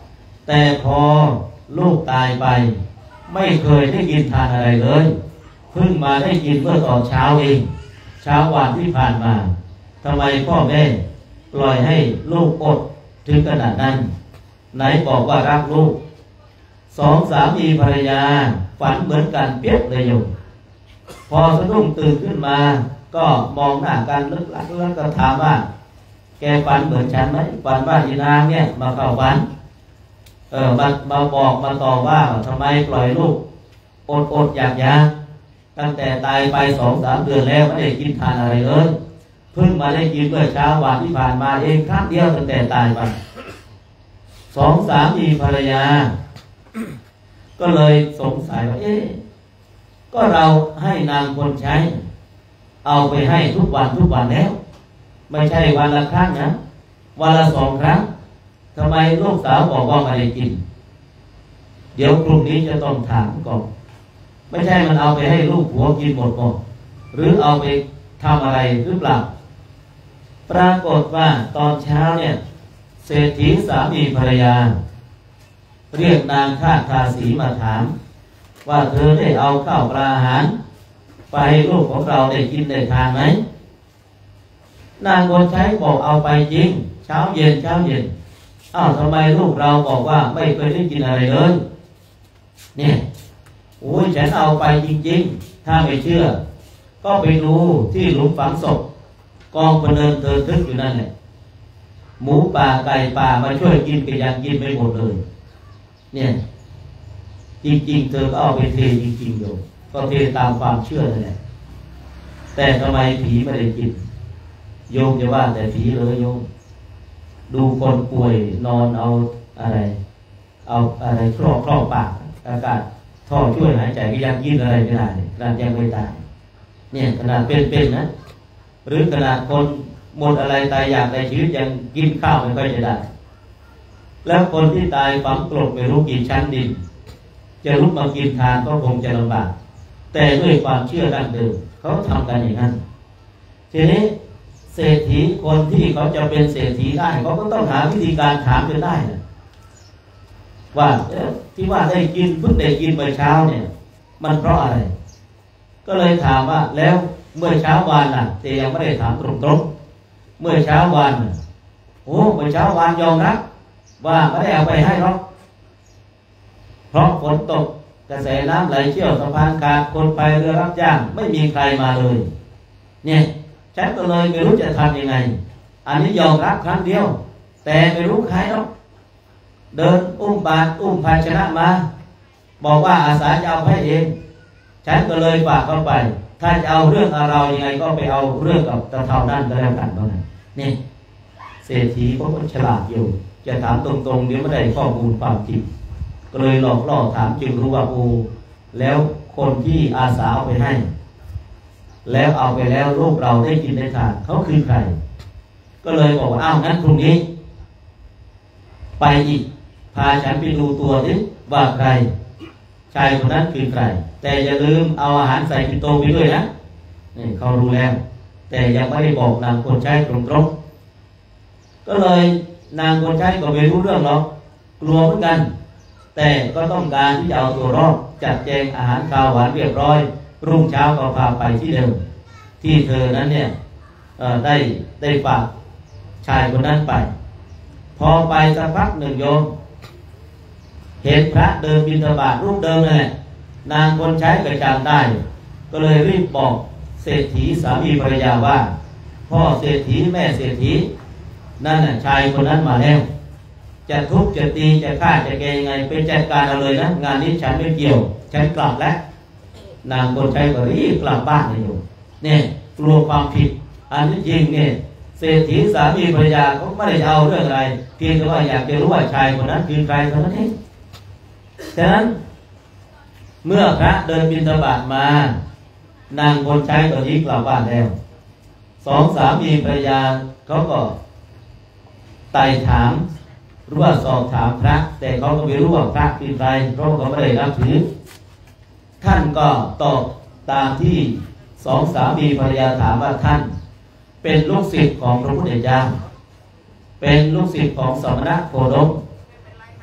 แต่พอลูกตายไปไม่เคยได้กินทานอะไรเลยเพิ่งมาได้กินเมื่อตอนเช้าเองเช้าวันที่ผ่านมาทำไมพ่อแม่ปล่อยให้ลูกอดถึงขนาดนั้นไหนบอกว่ารักลูกสองสามีภรรยาฝันเหมือนกันเปียกเลยโยมพอสะดุ้งตื่นขึ้นมาก็มองหน้ากันลึกลักแล้วก็ถามว่าแกฝันเหมือนฉันไหมฝันว่าอีนางเนี่ยมาเข้าฝันมาบอกมาต่อว่าทำไมปล่อยลูกอดอยากตั้งแต่ตายไป 2-3 เดือนแล้วไม่ได้กินทานอะไรเลยเพิ่งมาได้กินเมื่อเช้าวันที่ผ่านมาเองครั้งเดียวตั้งแต่ตายไปสองสามีภรรยาก็เลยสงสัยว่าก็เราให้นางคนใช้เอาไปให้ทุกวันแล้วไม่ใช่วันละครั้งนะวันละ 2 ครั้งทำไมลูกสาวบอกว่าไม่ได้กินเดี๋ยวพรุ่งนี้จะต้องถามก่อนไม่ใช่มันเอาไปให้ลูกผัวกินหมดก่อนหรือเอาไปทำอะไรหรือเปล่าปรากฏว่าตอนเช้าเนี่ยเศรษฐีสามีภรรยาเรียกนางข้าทาสีมาถามว่าเธอได้เอาข้าวปลาอาหารไปให้ลูกของเราได้กินได้ทานไหมนางคนใช้บอกเอาไปจริงเช้าเย็นทำไมลูกเราบอกว่าไม่เคยได้กินอะไรเลยเนี่ยโอ้ยฉันเอาไปจริงๆถ้าไม่เชื่อก็ไปดูที่หลุมฝังศพกองพะเนินเธอทึกอยู่นั่นแหละหมูป่าไก่ป่ามาช่วยกินก็ยังกินไม่หมดเลยเนี่ยจริงๆเธอก็เอาไปเทจริงๆอยู่ก็เทตามความเชื่อนั่นแหละแต่ทำไมผีไม่ได้กินโยมจะว่าแต่ผีเลยโยมดูคนป่วยนอนเอาอะไรครอบปากอากาศท่อช่วยหายใจก็ยังกินอะไรไม่ได้ขนาดยังไม่ตายเนี่ยขนาดเป็นนะหรือขนาดคนหมดอะไรตายอยากในชีวิตยังกินข้าวไม่ค่อยจะได้แล้วคนที่ตายฝังกลบไม่รู้กี่ชั้นดินจะลุกมากินทานก็คงจะลำบากแต่ด้วยความเชื่อดั้งเดิมเขาทำกันอย่างนั้นทีนี้เศรษฐีคนที่เขาจะเป็นเศรษฐีได้เขาก็ต้องหาวิธีการถามจนได้นะว่าที่ว่าได้กินเพิ่งได้กินเมื่อเช้าเนี่ยมันเพราะอะไรก็เลยถามว่าแล้วเมื่อเช้าวานน่ะแต่ยังไม่ได้ถามตรงๆเมื่อเช้าวานเมื่อเช้าวานยอมรับว่าไม่ได้เอาไปให้หรอกเพราะฝนตกกระแสน้ำไหลเชี่ยวสะพานขาดคนไปเรือรับจ้างไม่มีใครมาเลยเนี่ยฉันก็เลยไม่รู้จะทำยังไงอันนี้ยอมรับครั้งเดียวแต่ไม่รู้ใครหรอกเดินอุ้มบาตรอุ้มภาชนะมาบอกว่าอาสาจะเอาให้เองฉันก็เลยฝากเข้าไปถ้าจะเอาเรื่องเรายังไงก็ไปเอาเรื่องกับตะเท่านั้นก็แล้วกันว่างั้นนี่เศรษฐีก็ฉลาดอยู่จะถามตรงๆเดี๋ยวไม่ได้ข้อมูลความจริงก็เลยหลอกล่อถามจึงรู้ว่าแล้วคนที่อาสาเอาไปให้แล้วเอาไปแล้วลูกเราได้กินได้ทานเขาคือใครก็เลยบอกว่างั้นพรุ่งนี้ไปอีกพาฉันไปดูตัวดิว่าใครชายคนนั้นคือใครแต่อย่าลืมเอาอาหารใส่ปิ่นโตไปด้วยนะนี่เขารู้แล้วแต่ยังไม่ได้บอกนางคนใช้ตรงๆก็เลยนางคนใช้ก็ไม่รู้เรื่องหรอกกลัวเหมือนกันแต่ก็ต้องการที่จะเอาตัวรอดจัดแจงอาหารข้าวหวานเรียบร้อยรุ่งเช้าก็พาไปที่เดิมที่เธอนั้นเนี่ยได้ฝากชายคนนั้นไปพอไปสักพักหนึ่งโยมเห็นพระเดินบิณฑบาตรูปเดิมนั่นแหละนางคนใช้ก็จำได้ก็เลยรีบบอกเศรษฐีสามีภรรยาว่าพ่อเศรษฐีแม่เศรษฐีนั่นน่ะชายคนนั้นมาแล้วจะทุบจะตีจะฆ่าจะแกยังไงไปจัดการเอาเลยนะงานนี้ฉันไม่เกี่ยวฉันกลับแล้วนางคนใช้ก็รีบกลับบ้านเลยอยู่เนี่ยกลัวความผิดอันนี้จริงเนี่ยเศรษฐีสามีภรรยาเขาไม่ได้เอาเรื่องอะไรเพียงแต่ว่าอยากจะรู้ว่าชายคนนั้นคือใครเท่านั้นเองฉะนั้นเมื่อพระเดินบิณฑบาตมานางคนใช้ก็รีบกลับบ้านแล้วสองสามีภรรยาเขาก็ไต่ถามหรือว่าสอบถามพระแต่เขาก็ไม่รู้ว่าพระเป็นใครเพราะเขาไม่ได้รับถือท่านก็ตอบตามที่สองสามีภรรยาถามว่าท่านเป็นลูกศิษย์ของพระพุทธเจ้าเป็นลูกศิษย์ของสมณะโคดม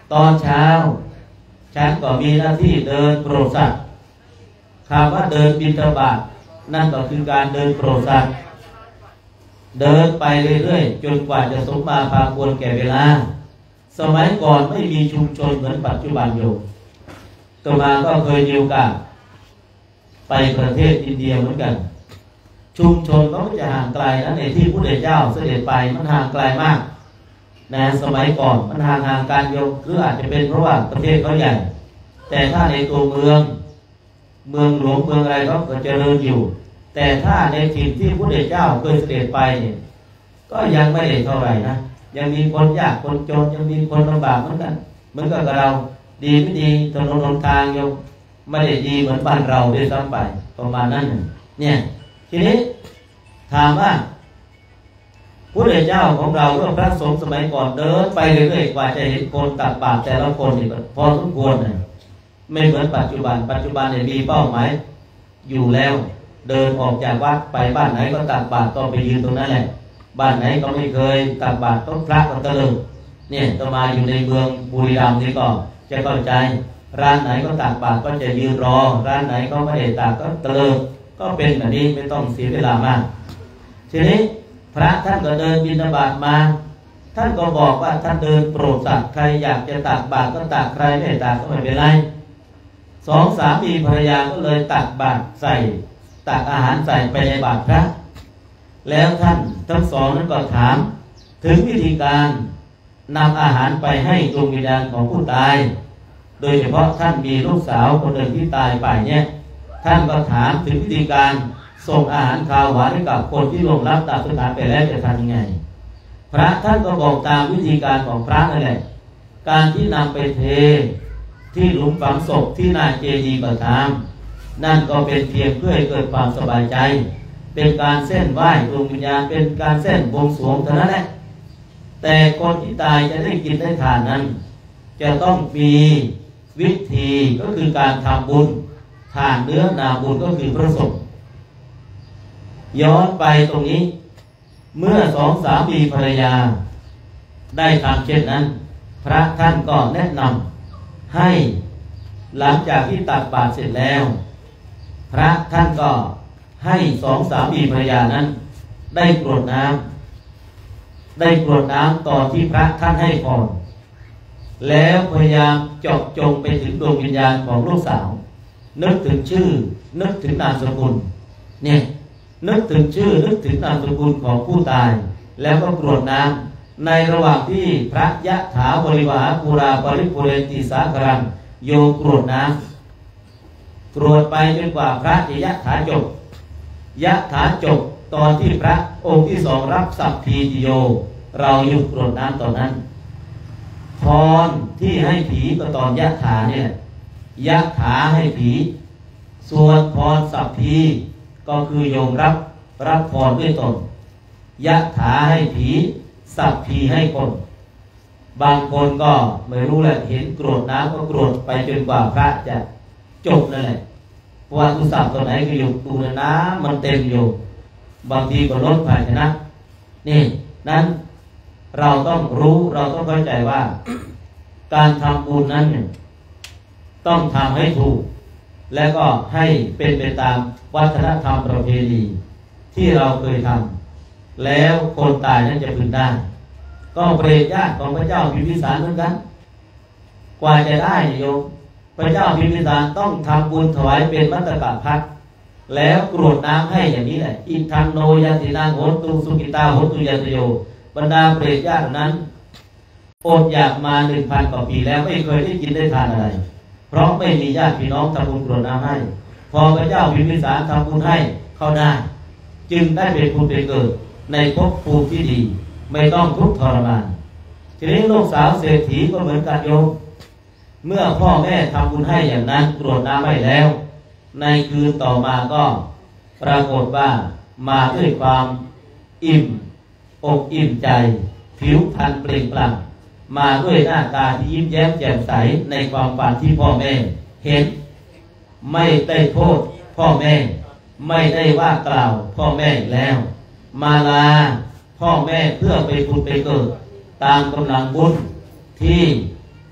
ตอนเช้าฉันก็มีหน้าที่เดินโปรดสัตว์คำว่าเดินบิณฑบาตนั่นก็คือการเดินโปรดสัตว์เดินไปเรื่อยๆจนกว่าจะสมมาพาควรแก่เวลาสมัยก่อนไม่มีชุมชนเหมือนปัจจุบันอยู่ต่อมาก็เคยมีโอกาสไปประเทศอินเดียเหมือนกันชุมชนก็จะห่างไกลนะในที่พระพุทธเจ้าเสด็จไปมันห่างไกลมากนะสมัยก่อนมันห่างการโยมหรืออาจจะเป็นเพราะว่าประเทศเขาใหญ่แต่ถ้าในตัวเมืองหลวงเมืองอะไรก็เจริญอยู่แต่ถ้าในถิ่นที่พระพุทธเจ้าเคยเสด็จไปเนี่ยก็ยังไม่ได้เท่าไหร่นะยังมีคนยากคนจนยังมีคนลำบากเหมือนกันเหมือนกับเราดีไม่ดีถนนหนทางโยมไม่ได้ดีเหมือนบ้านเราด้วยซ้ำไปประมาณนั้นเนี่ยทีนี้ถามว่าพระพุทธเจ้าของเราก็พระสงฆ์สมัยก่อนเดินไปเรื่อยๆกว่าจะเห็นคนตักบาตรแต่ละคนนี่พอสมควรนะไม่เหมือนปัจจุบันเนี่ยมีเป้าหมายอยู่แล้วเดินออกจากวัดไปบ้านไหนก็ตักบาตรต้องไปยืนตรงนั้นแหละบ้านไหนก็ไม่เคยตักบาตรต้องพระก็ตะลึงเนี่ยต่อมาอยู่ในเมืองบุรีรัมย์นี่ก็จะเข้าใจร้านไหนก็ตักบาตรก็จะยืนรอร้านไหนก็ไม่ได้ตักก็ตะลึงก็เป็นแบบนี้ไม่ต้องเสียเวลามากทีนี้พระท่านก็เดินบิณฑบาตมาท่านก็บอกว่าท่านเดินโปรดสัตว์ใครอยากจะตักบาตรก็ตักใครไม่ตักก็ไม่เป็นไรสองสามีภรรยาก็เลยตักบาตรใส่ตักอาหารใส่ไปในบาตรพระแล้วท่านทั้งสองนั้นก็ถามถึงวิธีการนำอาหารไปให้ดวงวิญญาณของผู้ตายโดยเฉพาะท่านมีลูกสาวคนหนึ่งที่ตายไปเนี่ยท่านก็ถามถึงวิธีการส่งอาหารคาวหวานให้กับคนที่ล่วงลับตามสุดท้ายไปแล้วจะทำยังไงพระท่านก็บอกตามวิธีการของพระนั่นแหละการที่นำไปเทที่หลุมฝังศพที่หน้าเจดีย์ประธานนั่นก็เป็นเพียงเพื่อให้เกิดความสบายใจเป็นการเส้นไหว้ดวงวิญญาณเป็นการเส้นบวงสรวงเท่านั้นแหละแต่คนที่ตายจะได้กินได้ทานนั้นจะต้องมีวิธีก็คือการทำบุญทานเนื้อนาบุญก็คือพระสงฆ์ย้อนไปตรงนี้เมื่อสองสามีภรรยาได้ทำเช่นนั้นพระท่านก็แนะนำให้หลังจากที่ตักบาตรเสร็จแล้วพระท่านก็ให้สองสามีภรรยานั้นได้กรวดน้ำตอนที่พระท่านให้พรแล้วพยายามเจาะจงไปถึงดวงวิญญาณของลูกสาวนึกถึงชื่อนึกถึงนามสกุลเนี่ยนึกถึงชื่อนึกถึงนามสกุลของผู้ตายแล้วก็กรวดน้ำในระหว่างที่พระยะถาบริวหาปุราปริปุเรนติสาครังโยกรวดน้ำกรวดไปจนกว่าพระจะยะถาจบยะถาจบตอนที่พระองค์ที่สองรับสัพพีติโยเราหยุดกรวดน้ำตอนนั้นพรที่ให้ผีก็ตอนยะถาเนี่ยยะถาให้ผีส่วนพรสัพพีก็คือโยมรับพรด้วยตนยะถาให้ผีสัพพีให้คนบางคนก็ไม่รู้แหละเห็นกรวดน้ำก็กรวดไปจนกว่าพระจะจบนั่นแหละเพราะว่าอุตส่าห์ตัวไหนก็อยู่ดูนะน้ำมันเต็มอยู่บางทีก็ล้นภาชนะนี่นั้นเราต้องรู้เราต้องเข้าใจว่าการทำบุญนั้นต้องทำให้ถูกและก็ให้เป็นไปตามวัฒนธรรมประเพณีที่เราเคยทำแล้วคนตายนั้นจะพึงได้ก็เปรตญาติของพระเจ้าพิมพิสารเหมือนกันกว่าจะได้โยมพระเจ้าพิมพิสารต้องทำบุญถวายเป็นมัตตกภัตแล้วกรวดน้ำให้อย่างนี้แหละอิทังโนยันตินางโหตุสุกิตาโหตุยันตโยบรรดาเปรตญาตินั้นอดอยากมา 1,000 กว่าปีแล้วไม่เคยได้กินได้ทานอะไรเพราะไม่มีญาติพี่น้องทำบุญกรวดน้ำให้พอพระเจ้าพิมพิสารทำบุญให้เข้าได้จึงได้เป็นภูมิเป็นเกิดในภพภูมิที่ดีไม่ต้องทุกข์ทรมานทีนี้ลูกสาวเศรษฐีก็เหมือนกันโยมเมื่อพ่อแม่ทำบุญให้อย่างนั้นกรวดน้ำให้แล้วในคืนต่อมาก็ปรากฏว่ามาด้วยความอิ่มอกอิ่มใจผิวพรรณเปล่งปลั่งมาด้วยหน้าตาที่ยิ้มแย้มแจ่มใสในความฝันที่พ่อแม่เห็นไม่ได้โทษพ่อแม่ไม่ได้ว่ากล่าวพ่อแม่แล้วมาลาพ่อแม่เพื่อไปผุดไปเกิดตามกำลังบุญที่พ่อ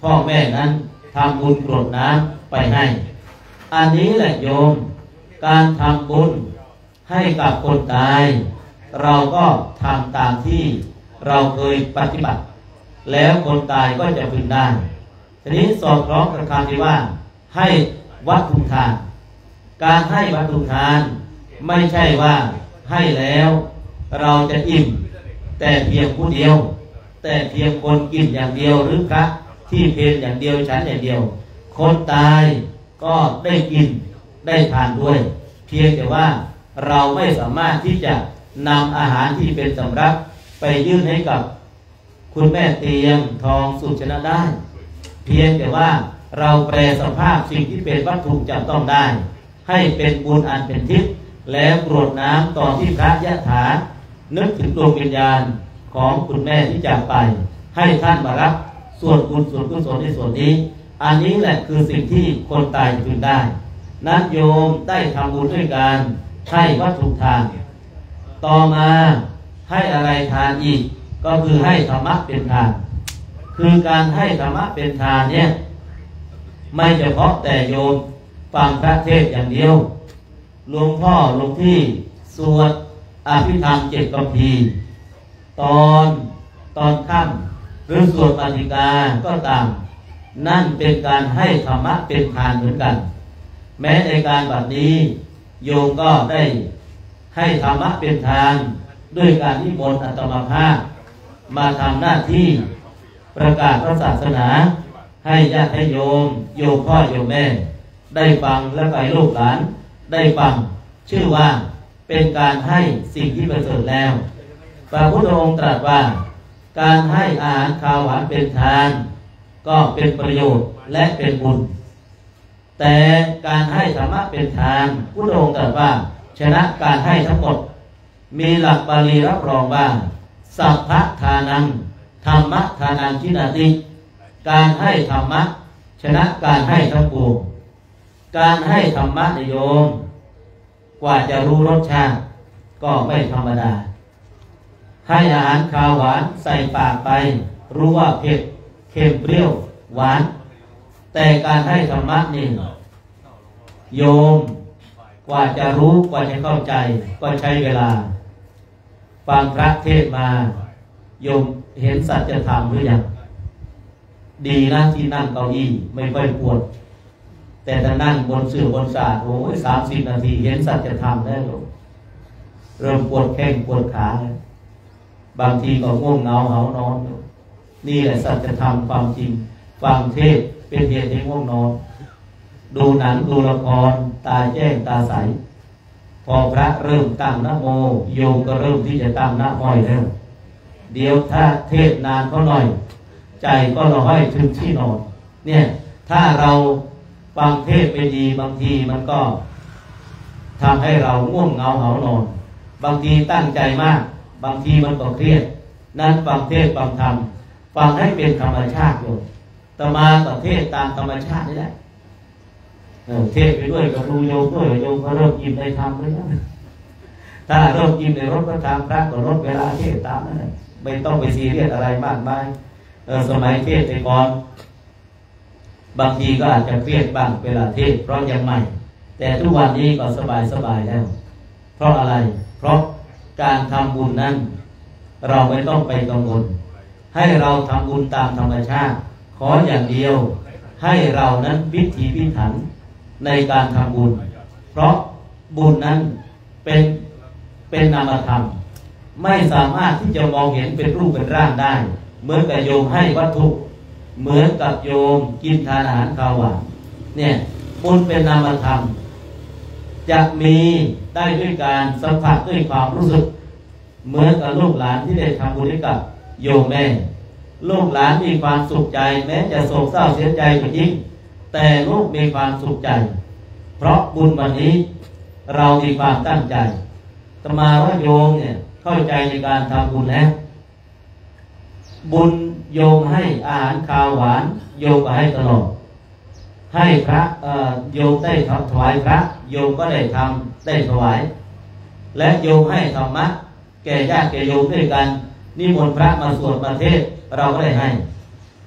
พ่อแม่นั้นทำบุญกรวดน้ำไปให้อันนี้แหละโยมการทำบุญให้กับคนตายเราก็ทำตามที่เราเคยปฏิบัติแล้วคนตายก็จะพึงได้ทีนี้สอดคล้องกับคำที่ว่าให้วัตถุทานการให้วัตถุทานไม่ใช่ว่าให้แล้วเราจะอิ่มแต่เพียงผู้เดียวแต่เพียงคนกินอย่างเดียวหรือพระที่เพลอย่างเดียวฉันอย่างเดียวคนตายก็ได้กินได้ทานด้วยเพียงแต่ว่าเราไม่สามารถที่จะนำอาหารที่เป็นสำรับไปยื่นให้กับคุณแม่เตียงทองสุชนะได้เพียงแต่ว่าเราแปลสภาพสิ่งที่เป็นวัตถุจะต้องได้ให้เป็นบุญอันเป็นทิพย์แล้วกรวดน้ำตอนที่พระยะถานึกถึงดวงวิญญาณของคุณแม่ที่จากไปให้ท่านมารับส่วนบุญส่วนกุศลในส่วนนี้อันนี้แหละคือสิ่งที่คนตายพึงได้นั้นโยมได้ทำบุญด้วยการให้วัตถุทานต่อมาให้อะไรทานอีกก็คือให้ธรรมะเป็นทานคือการให้ธรรมะเป็นทานเนี่ยไม่เฉพาะแต่โยมฟังพระเทศอย่างเดียวหลวงพ่อหลวงพี่สวดอภิธรรม7 คัมภีร์ตอนค่ำหรือสวดปาฏิกาก็ตามนั่นเป็นการให้ธรรมะเป็นทานเหมือนกันแม้ในการแบบนี้โยมก็ได้ให้ธรรมะเป็นทานด้วยการนิมนต์อาตมาภาพมาทำหน้าที่ประกาศพระศาสนาให้ญาติโยมพ่อโยมแม่ได้ฟังและให้ลูกหลานได้ฟังชื่อว่าเป็นการให้สิ่งที่ประเสริฐแล้วพระพุทธองค์ตรัสว่าการให้อาหารข้าวหวานเป็นทานก็เป็นประโยชน์และเป็นบุญแต่การให้ธรรมะเป็นทานพุทธองค์ตรัสว่าชนะการให้ทั้งหมดมีหลักบาลีรับรองว่าสัพพะทานังธรรมะทานังทินาติการให้ธรรมะชนะการให้ทั้งปวงการให้ธรรมะนิยมกว่าจะรู้รสชาติก็ไม่ธรรมดาให้อาหารข้าวหวานใส่ปากไปรู้ว่าเผ็ดเค็มเปรี้ยวหวานแต่การให้ธรรมะนี่โยมกว่าจะรู้กว่าจะเข้าใจก็ใช้เวลาฟังพระเทศมาโยมเห็นสัจธรรมหรือยังดีนะที่นั่งเก้าอี้ไม่ค่อยปวดแต่ถ้านั่งบนเสื่อบนศาสตร์โอ้ย30 นาทีเห็นสัจธรรมแล้วเริ่มปวดแข้งปวดขาบางทีก็ง่วงเหงาหานอนนี่แหละสัจธรรมความจริงฟังเทศเป็นเหตุให้ง่วงนอนดูหนังดูละครตาแจ้งตาใสพอพระเริ่มตั้งนะโมโยมก็เริ่มที่จะตั้งนะห้อยแล้วเดี๋ยวถ้าเทศนานก็หน่อยใจก็ละห้อยถึงที่นอนเนี่ยถ้าเราฟังเทศไปดีบางทีมันก็ทำให้เราง่วงเหงาหานอนบางทีตั้งใจมากบางทีมันก็เครียดนั้นฟังเทศฟังธรรมฟังให้เป็นธรรมชาติโยมตมาก็เทศตามธรรมชาตินี่แหละเทศไปด้วยกับดูโยมด้วยโยมก็เริ่มยิ้มในธรรมเลยนะถ้าเริ่มยิ้มในรถพระธรรมพระก็ลดเวลาเทศตามนั่นแหละไม่ต้องไปซีเรียสอะไรมากมายสมัยเทศแต่ก่อนบางทีก็อาจจะเครียดบ้างเวลาเทศเพราะยังใหม่แต่ทุกวันนี้ก็สบายแล้วเพราะอะไรเพราะการทำบุญนั้นเราไม่ต้องไปกังวลให้เราทำบุญตามธรรมชาติขออย่างเดียวให้เรานั้นพิถีพิถันในการทำบุญเพราะบุญนั้นเป็นนามธรรมไม่สามารถที่จะมองเห็นเป็นรูปเป็นร่างได้เหมือนกับโยมให้วัตถุเหมือนกับโยมกินทานอาหารข้าวหวานเนี่ยบุญเป็นนามธรรมจะมีได้ด้วยการสัมผัสด้วยความรู้สึกเหมือนกับลูกหลานที่ได้ทำบุญให้กับโยมแม่ลูกหลานมีความสุขใจแม้จะโศกเศร้าเสียใจก็จริงแต่ลูกมีความสุขใจเพราะบุญวันนี้เรามีความตั้งใจตมาว่าโยมเนี่ยเข้าใจในการทำบุญแล้วบุญโยมให้อาหารข้าวหวานโยมก็ให้ตลอดให้พระโยมได้ถวายพระโยมก็ได้ทำได้ถวายและโยมให้ธรรมะแก่ญาติแก่โยมด้วยกันนิมนต์พระมาสวดมาเทศน์เราก็ได้ให้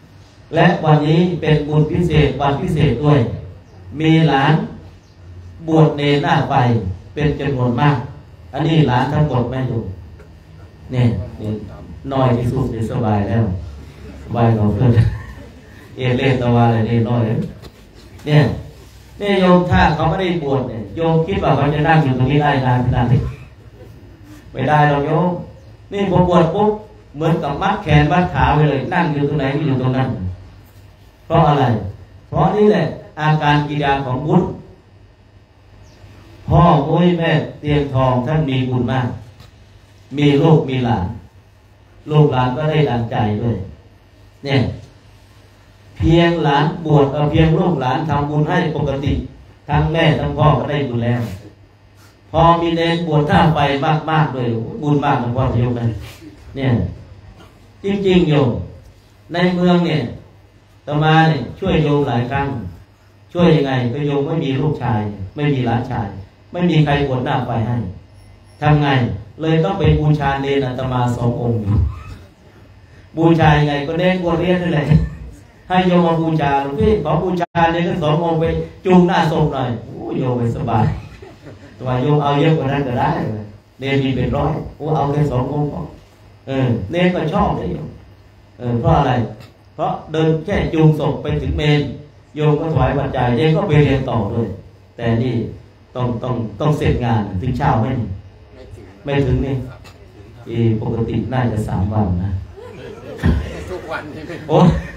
และวันนี้เป็นบุญพิเศษวันพิเศษด้วยมีหลานบวชเนรหน้าไฟเป็นจำนวนมากอันนี้หลานทั้งหมดแม่อยู่เนี่ยน้อยที่สุดสบายแล้วสบายกว่าเพื่อนเล่นตะวันอะไรนี่น้อยเนี่ยโยมถ้าเขาไม่ได้บวชเนี่ยโยมคิดว่าเขาจะนั่งอยู่ตรงนี้ได้นานขนาดไหนไม่ได้หรอกโยมนี่พอบวชปุ๊บเหมือนกับมัดแขนมัดขาไปเลยนั่งอยู่ตรงไหนก็อยู่ตรงนั้นเพราะอะไรเพราะนี่แหละอาการกิริยาของบุญพ่อโอ้ยแม่เตียงทองท่านมีบุญมากมีลูกมีหลานลูกหลานก็ได้ดังใจด้วยเนี่ยเพียงหลานบวชเพียงลูกหลานทำบุญให้ปกติทั้งแม่ทั้งพ่อก็ได้บุญแล้วพอมีเนรบวชท่าไปมากๆด้วยบุญมากหลวงพ่อโยมกันเนี่ยจริงๆโยมในเมืองเนี่ยตมาเนี่ยช่วยโยมหลายครั้งช่วยยังไงก็โยมไม่มีลูกชายไม่มีหลานชายไม่มีใครบวชหน้าไฟให้ทำไงเลยต้องไปบูชาเนรอาตมา2 องค์บูชายังไงก็เนรบวชเรียนนั่นแหละให้โยมมาบูชาหลวงพี่ขอบูชาเนรทั้ง2 องค์ไปจูงหน้าศพหน่อยโอ้โยมไปสบายตัวโยมเอาเยอะกว่านั้นก็ได้เนรมีเป็น100โอ้เอาแค่2 องค์ก็เนรก็ชอบเลยโยมเพราะอะไรเพราะเดินแค่จูงศพไปถึงเมนโยมก็ถวายปัจจัยเนรก็ไปเรียนต่อด้วยแต่นี่ต้องเสร็จงานถึงเช้าไม่ถึงนี่ปกติน่าจะ3 วันนะ
ทุกวันใช่ไหม
โอ้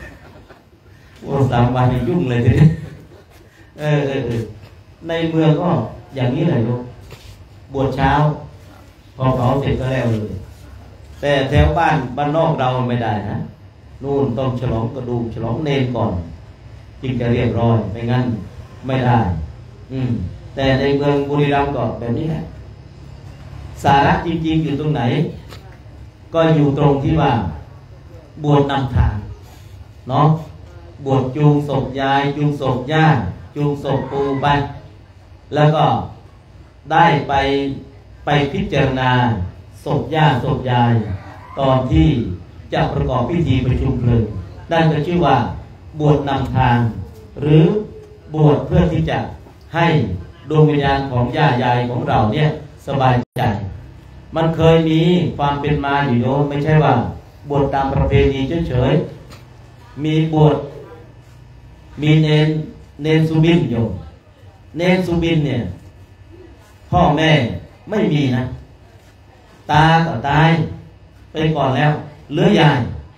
3 วันยุ่งเลยทีนี้ในเมืองก็อย่างนี้เลยลูกบวชเช้าพอเขาเสร็จก็แล้วเลยแต่แถวบ้านนอกเราไม่ได้นะนู่นต้องฉลองกระดูกฉลองเนรก่อนจึงจะเรียบร้อยไม่งั้นไม่ได้แต่ในเมืองบุรีรัมย์ก็แบบนี้แหละสาระจริงๆอยู่ตรงไหนก็อยู่ตรงที่ว่าบวชนำทางเนาะบวชจูงศพยายจูงศพย่าจูงศพปู่ไปแล้วก็ได้ไปพิจารณาศพย่าศพยายตอนที่จะประกอบพิธีประชุมเพลิงนั่นก็ชื่อว่าบวชนำทางหรือบวชเพื่อที่จะให้ดวงวิญญาณของย่ายายของเราเนี่ยสบายใจมันเคยมีความเป็นมาอยู่โยมไม่ใช่ว่าบวชตามประเพณีเฉยๆมีบวชมีเนรสุบินโยมเนรสุบินเนี่ยพ่อแม่ไม่มีนะตาก็ตายไปก่อนแล้วเหลือยาย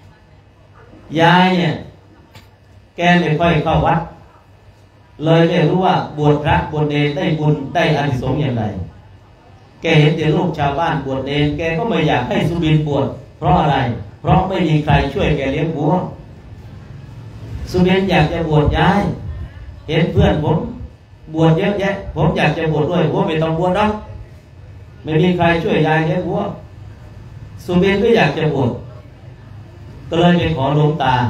เนี่ยแกไม่ค่อยเข้าวัดเลยไม่รู้ว่าบวชพระบวชเนรได้บุญได้อานิสงส์อย่างไรแกเห็นแต่ลูกชาวบ้านบวชเนรแกก็ไม่อยากให้สุบินบวชเพราะอะไรเพราะไม่มีใครช่วยแกเลี้ยงวัวสุบินอยากจะบวชย้ายเห็นเพื่อนผมบวชเยอะแยะผมอยากจะบวชด้วยวัวไม่ต้องบวชหรอกไม่มีใครช่วยยายเลี้ยงวัวสุบินก็อยากจะบวชก็เลยไปขอหลวงตา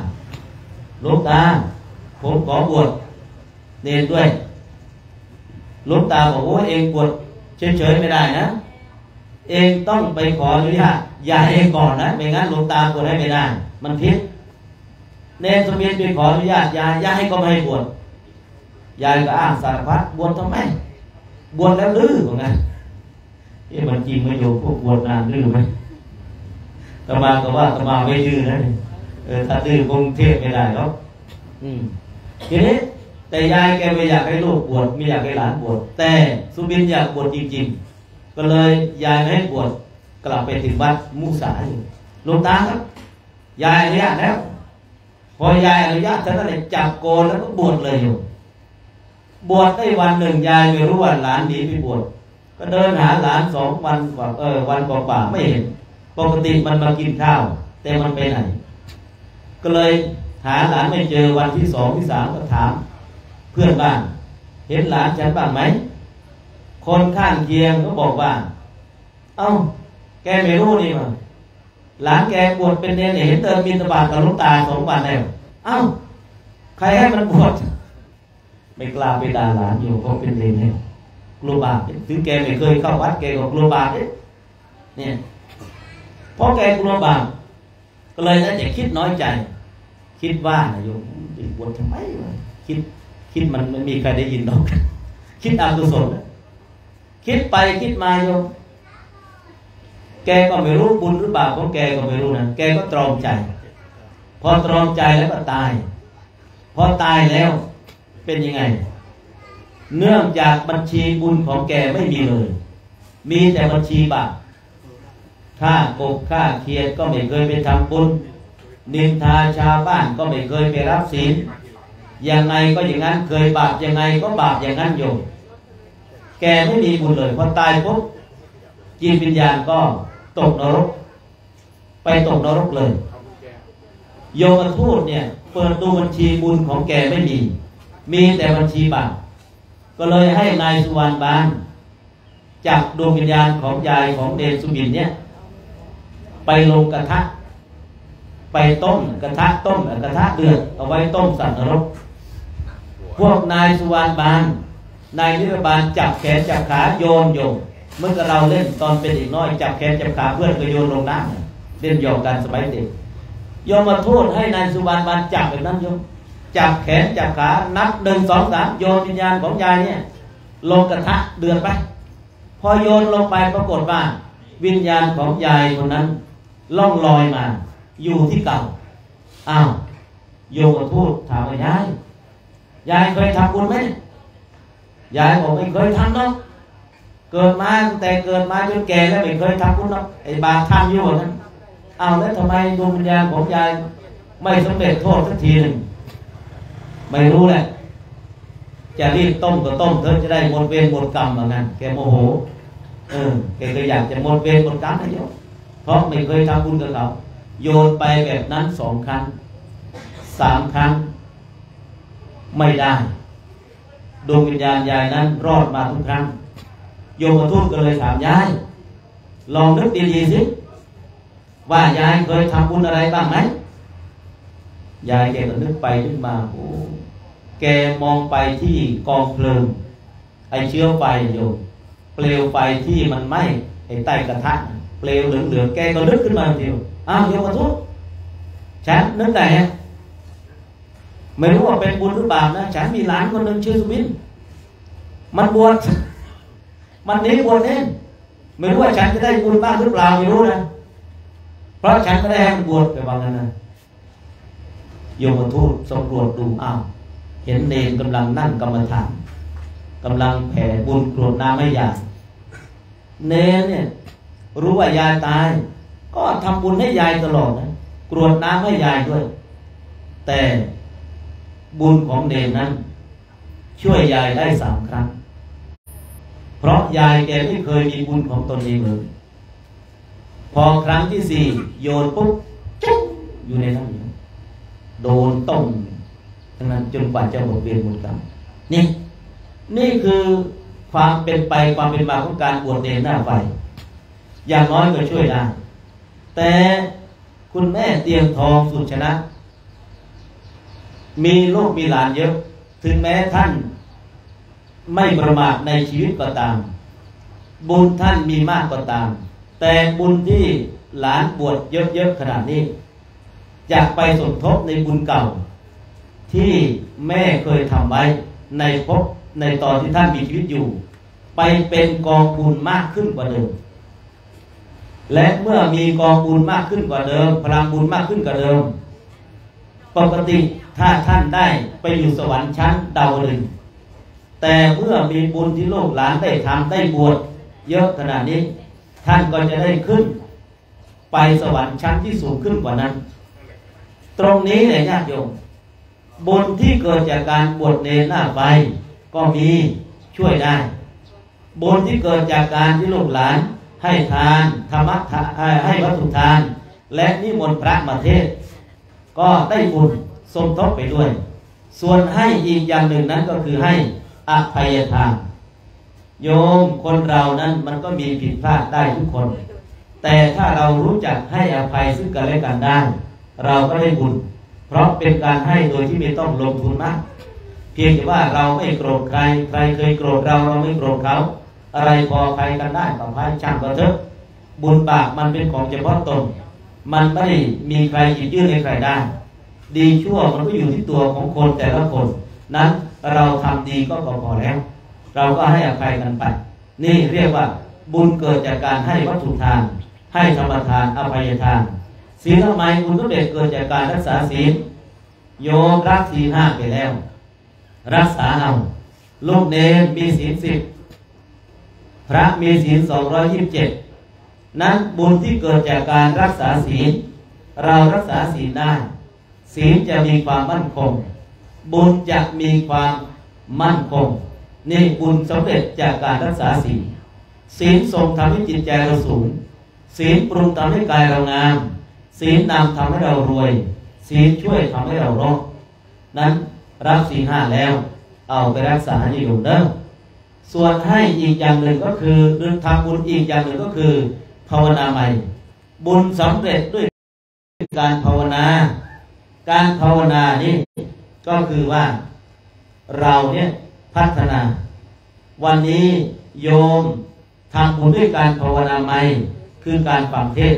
ผมขอบวชเนรด้วยหลวงตาบอกว่าเองบวชเฉยๆไม่ได้นะเองต้องไปขออนุญาตยายเองก่อนนะไม่งั้นหลวงตาบวชให้ไม่ได้มันผิดเนรสมิธไปขออนุญาตยายก็ไม่ให้บวชยายก็อ้างสารพัดบวชทำไมบวชแล้วดื้อเหมือนกันมันจริงไหมโยมพวกบวชนานดื้อไหมตมาก็ว่าตมาไม่ดื้อนะถ้าดื้อคงเทศไม่ได้หรอกทีนี้แต่ยายแกไม่อยากให้ลูกบวชไม่อยากให้หลานบวชแต่สุบินอยากบวชจริงๆก็เลยยายไม่ให้บวชกลับไปถึงวัดมุสาหลวงตาครับยายอนุญาตแล้วพอยายอนุญาตท่านก็เลยจับโกนแล้วก็บวชเลยอยู่บวชได้วันหนึ่งยายไม่รู้ว่าหลานหนีไปบวชก็เดินหาหลาน2 วันกว่าวันกว่าไม่เห็นปกติมันมากินข้าวแต่มันไปไหนก็เลยหาหลานไม่เจอวันที่2 ที่ 3ก็ถามเพื่อนบ้านเห็นหลานฉันบ้างไหมคนข้างเคียงก็บอกว่าเอ้าแกไม่รู้นี่มั้งหลานแกบวชเป็นเนรเห็นเดินบิณฑบาตกับหลวงตา2 วันแล้วเอ้าใครให้มันบวชไม่กล้าไปด่าหลานอยู่เพราะเป็นเนรเนี่ยกลัวบาปถึงแกไม่เคยเข้าวัดแกก็กลัวบาปเนี่ยเพราะแกกลัวบาปก็เลยน่าจะคิดน้อยใจ
คิดว่าโยมบวชทำไมวะคิดมันไม่มีใครได้ยินหรอกคิดอกุศลคิดไปคิดมาโยมแกก็ไม่รู้บุญหรือบาปของแกก็ไม่รู้นะแกก็ตรอมใจพอตรอมใจแล้วก็ตายพอตายแล้วเป็นยังไงเนื่องจากบัญชีบุญของแกไม่มีเลยมีแต่บัญชีบาปค่ากบค่าเคียดก็ไม่เคยไปทำบุญนินทาชาวบ้านก็ไม่เคยไปรับศีลยังไงก็อย่างนั้นเคยบาปยังไงก็บาปอย่างนั้นโยมแกไม่มีบุญเลยพอตายปุ๊บจิตวิญญาณก็ตกนรกไปตกนรกเลยโยมทูตเนี่ยเปิดดูบัญชีบุญของแกไม่มีแต่บัญชีบาปก็เลยให้นายสุวรรณบานจับดวงวิญญาณของยายของเดชสุบินเนี่ยไปลงกระทะไปต้มกระทะเดือดเอาไว้ต้มสัตว์นรกพวกนายสุวรรณบานนายนิรบาลจับแขนจับขาโยนเมื่อเราเล่นตอนเป็นเด็กน้อยจับแขนจับขาเพื่อนก็โยนลงน้ำเล่นหยอกกันสมัยเด็กโยมมาโทษให้นายสุวรรณบานจับแบบนั้นโยมจับแขนจับขานับ1 2 3โยนวิญญาณของยายเนี่ยลงกระทะเดือดไปพอโยนลงไปปรากฏว่าวิญญาณของยายคนนั้นล่องลอยมาอยู่ที่เก่าอ้าวโยมทูตถามว่ายายเคยทำบุญไหมยายบอกไม่เคยทำหรอกเกิดมาตั้งแต่เกิดมาจนแก่แล้วไม่เคยทำบุญหรอกไอ้บาปทำอยู่นั้นอ้าวแล้วทำไมดวงวิญญาณของยายไม่สำเร็จโทษสักทีหนึ่งไม่รู้แหละจะรีบต้มก็ต้มเธอจะได้หมดเวรหมดกรรมเหมือนกันแกโมโหแกก็อยากจะหมดเวรหมดกรรมนะโยมเพราะไม่เคยทำบุญกับเขาโยนไปแบบนั้น2 ครั้ง 3 ครั้งไม่ได้ดวงวิญญาณยายนั้นรอดมาทุกครั้งโยมทูตก็เลยถามยายลองนึกดีๆสิว่ายายเคยทำบุญอะไรบ้างไหมยายแกก็นึกไปนึกมาโอ้แกมองไปที่กองเพลิงไอเชื้อไฟโยมเปลวไฟที่มันไหม้ไอใต้กระทะเปลวเหลืองๆแกก็นึกขึ้นมาเดียวอ้าวโยมทูตฉันนึกได้ไม่รู้ว่าเป็นบุญหรือบาปนะฉันมีหลานคนหนึ่งชื่อสุวินมันบวชมันนี้บวชเองไม่รู้ว่าฉันจะได้บุญบ้างหรือเปล่าไม่รู้นะเพราะฉันไม่ได้ให้มันบวชไปว่างั้นนะโยมทูตสำรวจดูอ้าวเห็นเนรกำลังนั่งกรรมฐานกำลังแผ่บุญกรวดน้ำให้ยายเนรเนี่ยรู้ว่ายายตายก็ทำบุญให้ยายตลอดนะกรวดน้ำให้ยายด้วยแต่บุญของเนรนั้นช่วยยายได้3 ครั้งเพราะยายแกไม่เคยมีบุญของตนเองเลยพอครั้งที่4โยนปุ๊บจุ๊บอยู่ในนั้นโดนต้มทั้งนั้นจนกว่าจะหมดเวรหมดกรรมนี่คือความเป็นไปความเป็นมาของการบวชเนรหน้าไฟอย่างน้อยก็ช่วยได้แต่คุณแม่เตียงทองสุชนะมีลูกมีหลานเยอะถึงแม้ท่านไม่ประมาทในชีวิตก็ตามบุญท่านมีมากก็ตามแต่บุญที่หลานบวชเยอะๆขนาดนี้อยากไปสมทบในบุญเก่าที่แม่เคยทำไว้ในตอนที่ท่านมีชีวิตอยู่ไปเป็นกองบุญมากขึ้นกว่าเดิมและเมื่อมีกองบุญมากขึ้นกว่าเดิมพลังบุญมากขึ้นกว่าเดิมปกติถ้าท่านได้ไปอยู่สวรรค์ชั้นดาวดึงส์แต่เมื่อมีบุญที่ลูกหลานได้ทำได้บวชเยอะขนาดนี้ท่านก็จะได้ขึ้นไปสวรรค์ชั้นที่สูงขึ้นกว่านั้นตรงนี้เลยญาติโยมบุญที่เกิดจากการบวชเนรหน้าไฟก็มีช่วยได้บุญที่เกิดจากการที่ลูกหลานให้ทานธรรมะให้วัตถุทานและนิมนต์พระมาเทศน์ก็ได้บุญสมทบไปด้วยส่วนให้อีกอย่างหนึ่งนั้นก็คือให้อภัยทานโยมคนเรานั้นมันก็มีผิดพลาดได้ทุกคนแต่ถ้าเรารู้จักให้อภัยซึ่งกันและกันได้เราก็ได้บุญเพราะเป็นการให้โดยที่ไม่ต้องลงทุนมากเพียงแต่ว่าเราไม่โกรธใครเคยโกรธเราไม่โกรธเขาอะไรพอใครกันได้ต่อไปช่างก็เถอะบุญบาปมันเป็นของเฉพาะตนมันไม่ได้มีใครหยิบยื่นให้ใครได้ดีชั่วมันก็อยู่ที่ตัวของคนแต่ละคนนั้นเราทำดีก็พอแล้ว เราก็ให้อภัยกันไปนี่เรียกว่าบุญเกิดจากการให้วัตถุทานให้ธรรมทานอภัยทานศีลทำไมบุญสำเร็จเกิดจากการรักษาศีลโยมรักศีล 5ไปแล้วรักษาเอาลูกเนรมีศีล 10พระมีศีล 227นั้นบุญที่เกิดจากการรักษาศีลเรารักษาศีลได้ศีลจะมีความมั่นคงบุญจะมีความมั่นคงนี่บุญสำเร็จจากการรักษาศีลศีลทรงทำให้จิตใจเราสูงศีลปรุงทำให้กายเรางามศีลนำทำให้เรารวยศีลช่วยทำให้เรารอดนั้นรับศีล 5แล้วเอาไปรักษาให้อยู่เด้อส่วนให้อีกอย่างหนึ่งก็คือเรื่องทำบุญอีกอย่างหนึ่งก็คือภาวนาใหม่บุญสำเร็จด้วยการภาวนาการภาวนานี่ก็คือว่าเราเนี่ยพัฒนาวันนี้โยมทำบุญด้วยการภาวนาใหม่คือการฟังเทศน์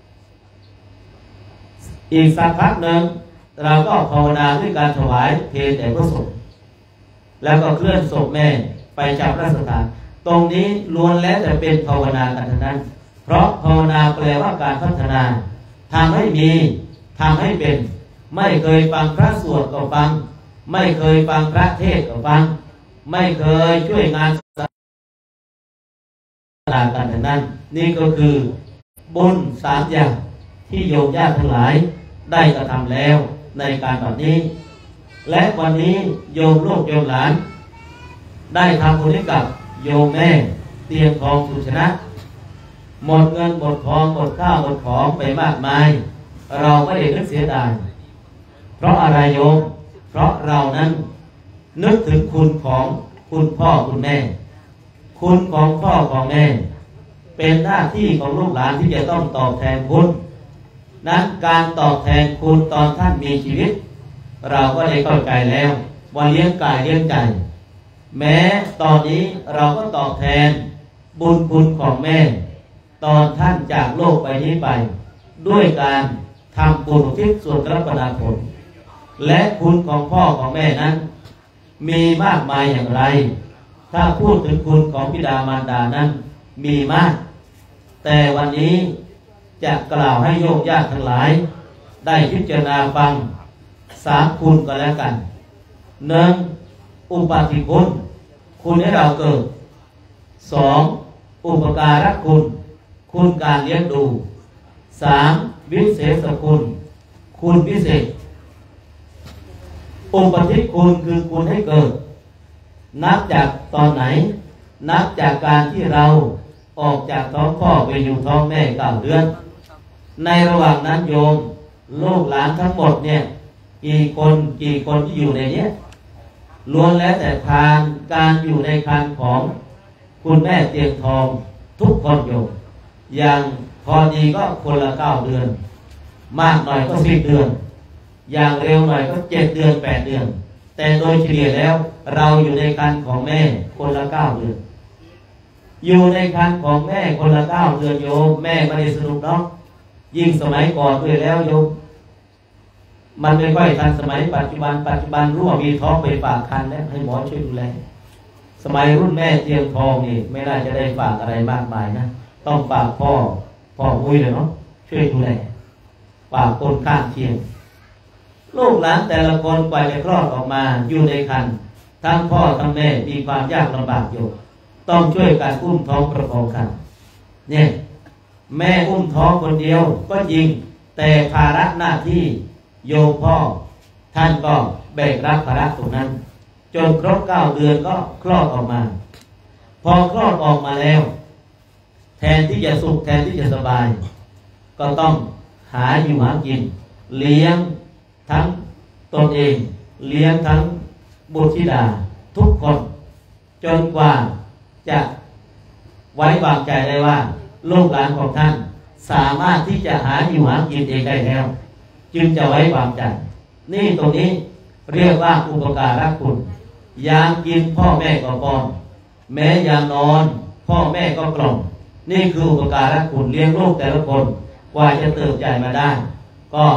อีกสักพักหนึ่งเราก็ภาวนาด้วยการถวายเพลแด่พระสงฆ์แล้วก็เคลื่อนศพแม่ไปจากพระสถานตรงนี้ล้วนแล้วแต่เป็นภาวนากันทั้งนั้นเพราะภาวนาแปลว่าการพัฒนาทำให้มีทำให้เป็นไม่เคยฟังพระสวดก็ฟังไม่เคยฟังพระเทศก็ฟังไม่เคยช่วยงานศาสนากันทั้งนั้นนี่ก็คือบุญ3อย่างที่โยมญาติทั้งหลายได้กระทำแล้วในการแบบนี้และวันนี้โยมลูกโยมหลานได้ทำบุญให้กับโยมแม่เตียงทองสุชนะหมดเงินหมดทองหมดข้าวหมดของไปมากมายเราไม่ได้นึกเสียดายเพราะอะไรโยมเพราะเรานั้นนึกถึงคุณของคุณพ่อคุณแม่คุณของพ่อของแม่เป็นหน้าที่ของลูกหลานที่จะต้องตอบแทนคุณนั้นการตอบแทนคุณตอนท่านมีชีวิตเราก็ได้เข้าใจแล้วว่าเลี้ยงกายเลี้ยงใจแม้ตอนนี้เราก็ตอบแทนบุญคุณของแม่ตอนท่านจากโลกไปนี้ไปด้วยการทำบุญอุทิศส่วนกรรมนาผลและคุณของพ่อของแม่นั้นมีมากมายอย่างไรถ้าพูดถึงคุณของบิดามารดานั้นมีมากแต่วันนี้จะกล่าวให้โยมญาติทั้งหลายได้พิจารณาฟัง3คุณก็แล้วกัน1อุปาทิคุณคุณให้เราเกิด2อุปการะคุณคุณการเลี้ยงดู3วิเศษคุณคุณพิเศษอุปาทิคุณคือคุณให้เกิดนับจากตอนไหนนับจากการที่เราออกจากท้องพ่อไปอยู่ท้องแม่9 เดือนในระหว่างนั้นโยมลูกหลานทั้งหมดเนี่ยกี่คนที่อยู่ในนี้ล้วนแล้วแต่ทานการอยู่ในครรภ์ของคุณแม่เตียงทองทุกคนโยมอย่างพอดีก็คนละ9 เดือนมากหน่อยก็10 เดือนอย่างเร็วหน่อยก็7 เดือน8 เดือนแต่โดยเฉลี่ยแล้วเราอยู่ในครรภ์ของแม่คนละ9 เดือนอยู่ในครรภ์ของแม่คนละ9 เดือนโยมแม่ไม่ได้สนุกเนาะยิ่งสมัยก่อนด้วยแล้วโยมมันไม่ค่อยทันสมัยปัจจุบันรู้ว่ามีท้องไปฝากคันแล้วให้หมอช่วยดูแลสมัยรุ่นแม่เตียงทองนี่ไม่น่าจะได้ฝากอะไรมากมายนะต้องฝากพ่อมุ้ยเลยเนาะช่วยดูแลฝากคนข้างเคียงลูกหลานแต่ละคนกว่าจะคลอดออกมาอยู่ในครรภ์ทั้งพ่อทั้งแม่มีความยากลำบากอยู่ต้องช่วยกันอุ้มท้องประคองกันเนี่ยแม่อุ้มท้องคนเดียวก็จริงแต่ภาระหน้าที่โยมพ่อท่านก็แบกรับภาระตรงนั้นจนครบ9 เดือนก็คลอดออกมาพอคลอดออกมาแล้วแทนที่จะสุขแทนที่จะสบายก็ต้องหาอยู่หากินเลี้ยงทั้งตนเองเลี้ยงทั้งบุตรธิดาทุกคนจนกว่าจะไว้วางใจได้ว่าลูกหลานของท่านสามารถที่จะหาอยู่หากินเองได้แล้วจึงจะไว้วางใจนี่ตรงนี้เรียกว่าอุปการะคุณยามกินพ่อแม่ก็ป้อนแม้ยามนอนพ่อแม่ก็กล่อมนี่คืออุปการะคุณเลี้ยงลูกแต่ละคนกว่าจะเติบใหญ่มาได้ก็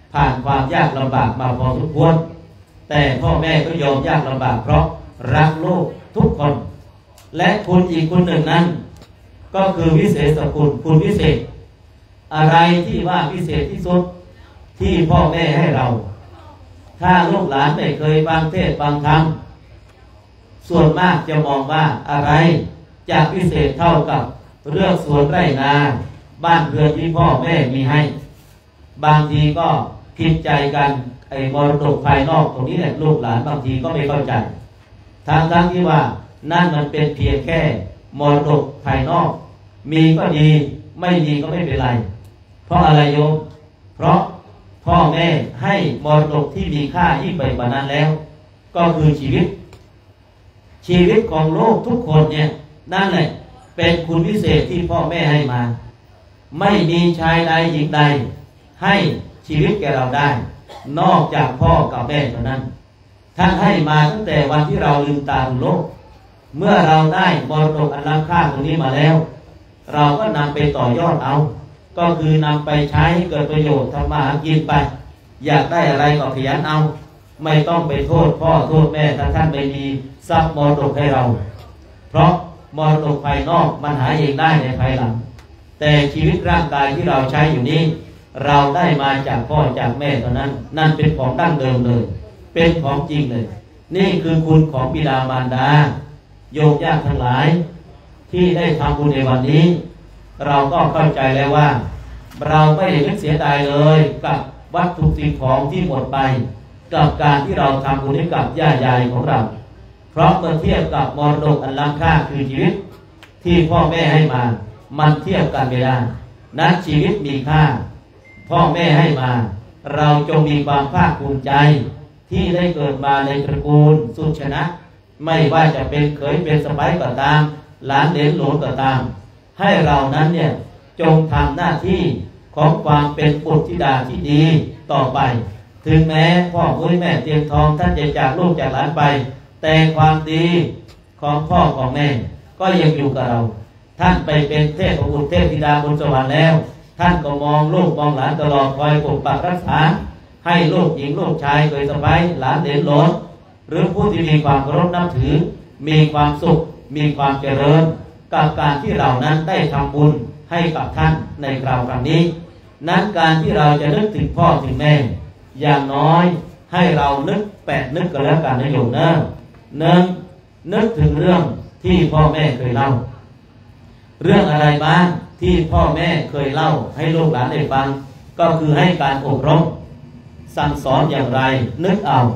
ผ่านความยากลำบากมาพอสมควรแต่พ่อแม่ก็ยอมยากลำบากเพราะรักลูกทุกคนและคุณอีกคนหนึ่งนั้นก็คือวิเศษคุณวิเศษอะไรที่ว่าพิเศษที่สุดที่พ่อแม่ให้เราถ้าลูกหลานไม่เคยฟังเทศน์ฟังธรรมส่วนมากจะมองว่าอะไรจะพิเศษเท่ากับเรื่องสวนไร่นาบ้านเรือนที่พ่อแม่มีให้บางทีก็ผิดใจกันไอ้มรดกภายนอกตรงนี้แหละลูกหลานบางทีก็ไม่เข้าใจทั้งที่ว่านั่นมันเป็นเพียงแค่มรดกภายนอกมีก็ดีไม่มีก็ไม่เป็นไรเพราะอะไรโยมเพราะพ่อแม่ให้มรดกที่มีค่ายิ่งไปกว่านั้นแล้วก็คือชีวิตของโลกทุกคนเนี่ยนั่นแหละเป็นคุณพิเศษที่พ่อแม่ให้มาไม่มีชายใดหญิงใดให้ชีวิตแก่เราได้นอกจากพ่อกับแม่เท่านั้นท่านให้มาตั้งแต่วันที่เราลืมตาดูโลกเมื่อเราได้มรดกอันล้ำค่าตรงนี้มาแล้วเราก็นำไปต่อยอดเอาก็คือนำไปใช้ให้เกิดประโยชน์ทำมาหากินไปอยากได้อะไรก็ขยันเอาไม่ต้องไปโทษพ่อโทษแม่ถ้าท่านไม่มีทรัพย์มรดกให้เราเพราะมรดกภายนอกมันหาเองได้ในภายหลังแต่ชีวิตร่างกายที่เราใช้อยู่นี้เราได้มาจากพ่อจากแม่เท่านั้นนั่นเป็นของดั้งเดิมเลยเป็นของจริงเลยนี่คือคุณของบิดามารดาโยมญาติทั้งหลายที่ได้ทำบุญในวันนี้เราก็เข้าใจแล้วว่าเราไม่ได้นึกเสียดายเลยกับวัตถุสิ่งของที่หมดไปกับการที่เราทำบุญให้กับย่ายายของเราเพราะเมื่อเทียบกับมรดกอันล้ำค่าคือชีวิตที่พ่อแม่ให้มามันเทียบกันไม่ได้นั้นชีวิตมีค่าพ่อแม่ให้มาเราจงมีความภาคภูมิใจที่ได้เกิดมาในตระกูลสุชนะไม่ว่าจะเป็นเขยเป็นสะใภ้ก็ตามหลานเหลนโหลก็ตามให้เรานั้นเนี่ยจงทำหน้าที่ของความเป็นบุตรธิดาที่ดีต่อไปถึงแม้พ่อแม่เตียงทองท่านจะจากลูกจากหลานไปแต่ความดีของพ่อของแม่ก็ยังอยู่กับเราท่านไปเป็นเทพบุตรเทพธิดาบนสวรรค์แล้วท่านก็มองลูกมองหลานตลอดคอยปกปักรักษาให้ลูกหญิงลูกชายเคยสะใภ้หลานเหลนโหลนหรือผู้ที่มีความเคารพนับถือมีความสุขมีความเจริญกับการที่เรานั้นได้ทำบุญให้กับท่านในคราวครั้งนี้นั้นการที่เราจะนึกถึงพ่อถึงแม่อย่างน้อยให้เรานึกนึกกันแล้วกันนะโยมนะนึกถึงเรื่องที่พ่อแม่เคยเล่าเรื่องอะไรบ้างที่พ่อแม่เคยเล่าให้ลูกหลานได้ฟังก็คือให้การอบรมสั่งสอนอย่างไรนึกเอา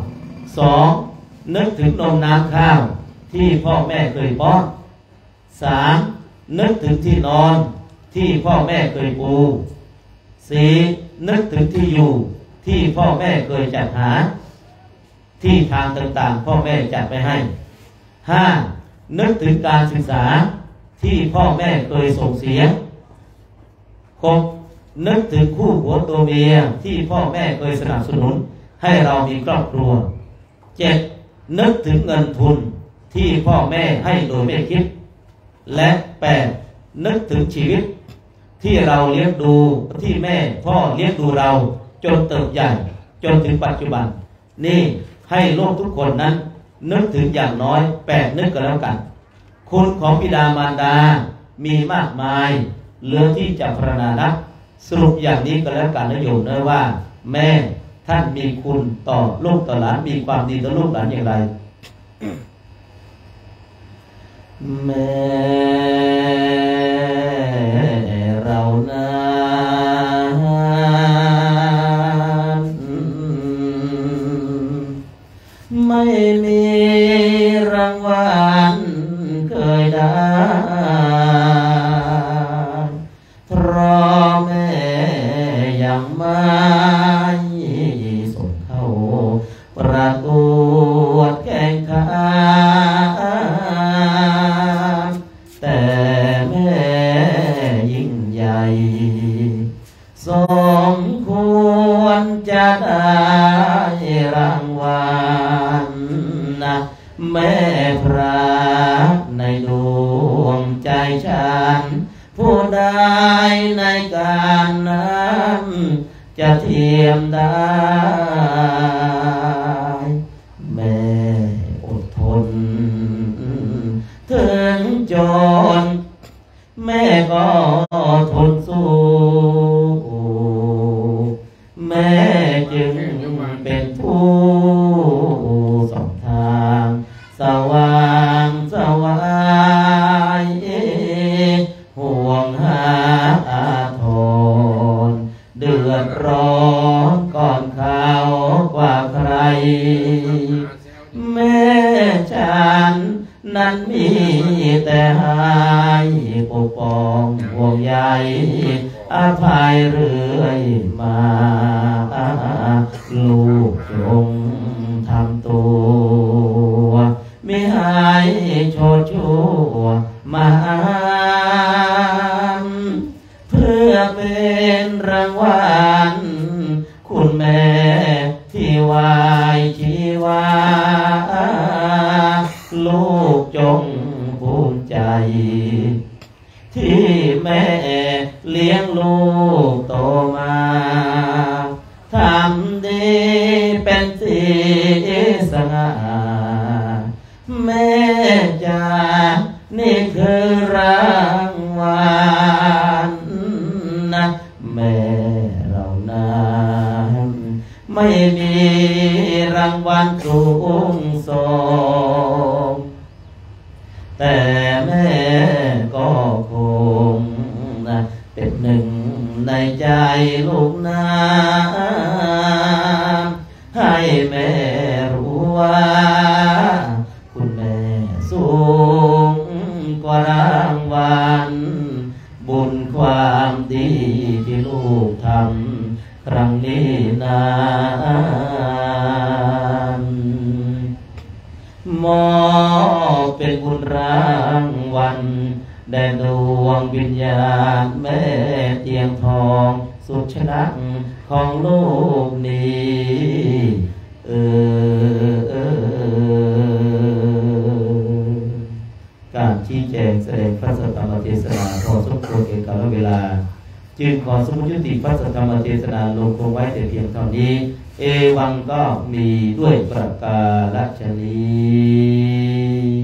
2นึกถึงนมน้ำข้าวที่พ่อแม่เคยป้อน3นึกถึงที่นอนที่พ่อแม่เคยปู4นึกถึงที่อยู่ที่พ่อแม่เคยจัดหาที่ทางต่างๆพ่อแม่จัดไปให้5นึกถึงการศึกษาที่พ่อแม่เคยส่งเสีย6นึกถึงคู่ผัวตัวเมียที่พ่อแม่เคยสนับสนุนให้เรามีครอบครัว7นึกถึงเงินทุนที่พ่อแม่ให้โดยไม่คิดและ8นึกถึงชีวิตที่เราเลี้ยงดูที่แม่พ่อเลี้ยงดูเราจนเติบใหญ่จนถึงปัจจุบันนี่ให้โลกทุกคนนั้นนึกถึงอย่างน้อย8นึกกันแล้วกันคุณของบิดามารดามีมากมายเหลือที่จะพรรณนานับสรุปอย่างนี้ก็แล้วกันนะโยมนะว่าแม่ท่านมีคุณต่อลูกต่อหลานมีความดีต่อลูกหลานอย่างไรแม่เรานั้นไม่มีรางวัลเคยได้เพราะแม่ยังไม่ส่งเข้าประกวดแข่งขันแต่แม่ยิ่งใหญ่สมควรจะได้รางวัลนะแม่พระในดวงใจฉันผู้ใดในการนั้นจจะเทียมได้แม่อดทนถึงจนแม่ก็ทนสู้แม่จึงเป็นผู้ส่องทางสว่างสวายห่วงหาอาทรเดือดร้อนก่อนเขากว่าใครแม่ฉันนั้นมีแต่ให้ปกป้องห่วงใยอภัยเรื่อยมาลูกจงทำตัวไม่ให้โชดชั่วมาเพื่อเป็นรางวัลคุณแม่ที่วายชีวาลูกจงภูมิใจที่แม่เลี้ยงลูกโตมาทำดีเป็นสีสง่าแม่จ๋านี่คือรางวัลนะแม่เรานั้นไม่มีรางวัลสูงส่งแต่แม่ก็คงนะเป็นหนึ่งในใจลูกนะให้แม่รู้ว่าคุณแม่สูงกว่ารางวัลบุญความดีที่ลูกทำครั้งนี้นานมอบเป็นบุญรางวัลแด่ดวงวิญญาณแม่เตียงทองสุดชนะของโลกนี้การชี้แจงแสดงพระสัทธรรมเทศนาพอสมควรแก่กาลเวลาจึงขอสมมุติยุติพระสัทธรรมเทศนาลงคงไว้แต่เพียงเท่านี้เอวังก็มีด้วยประกาศฉะนี้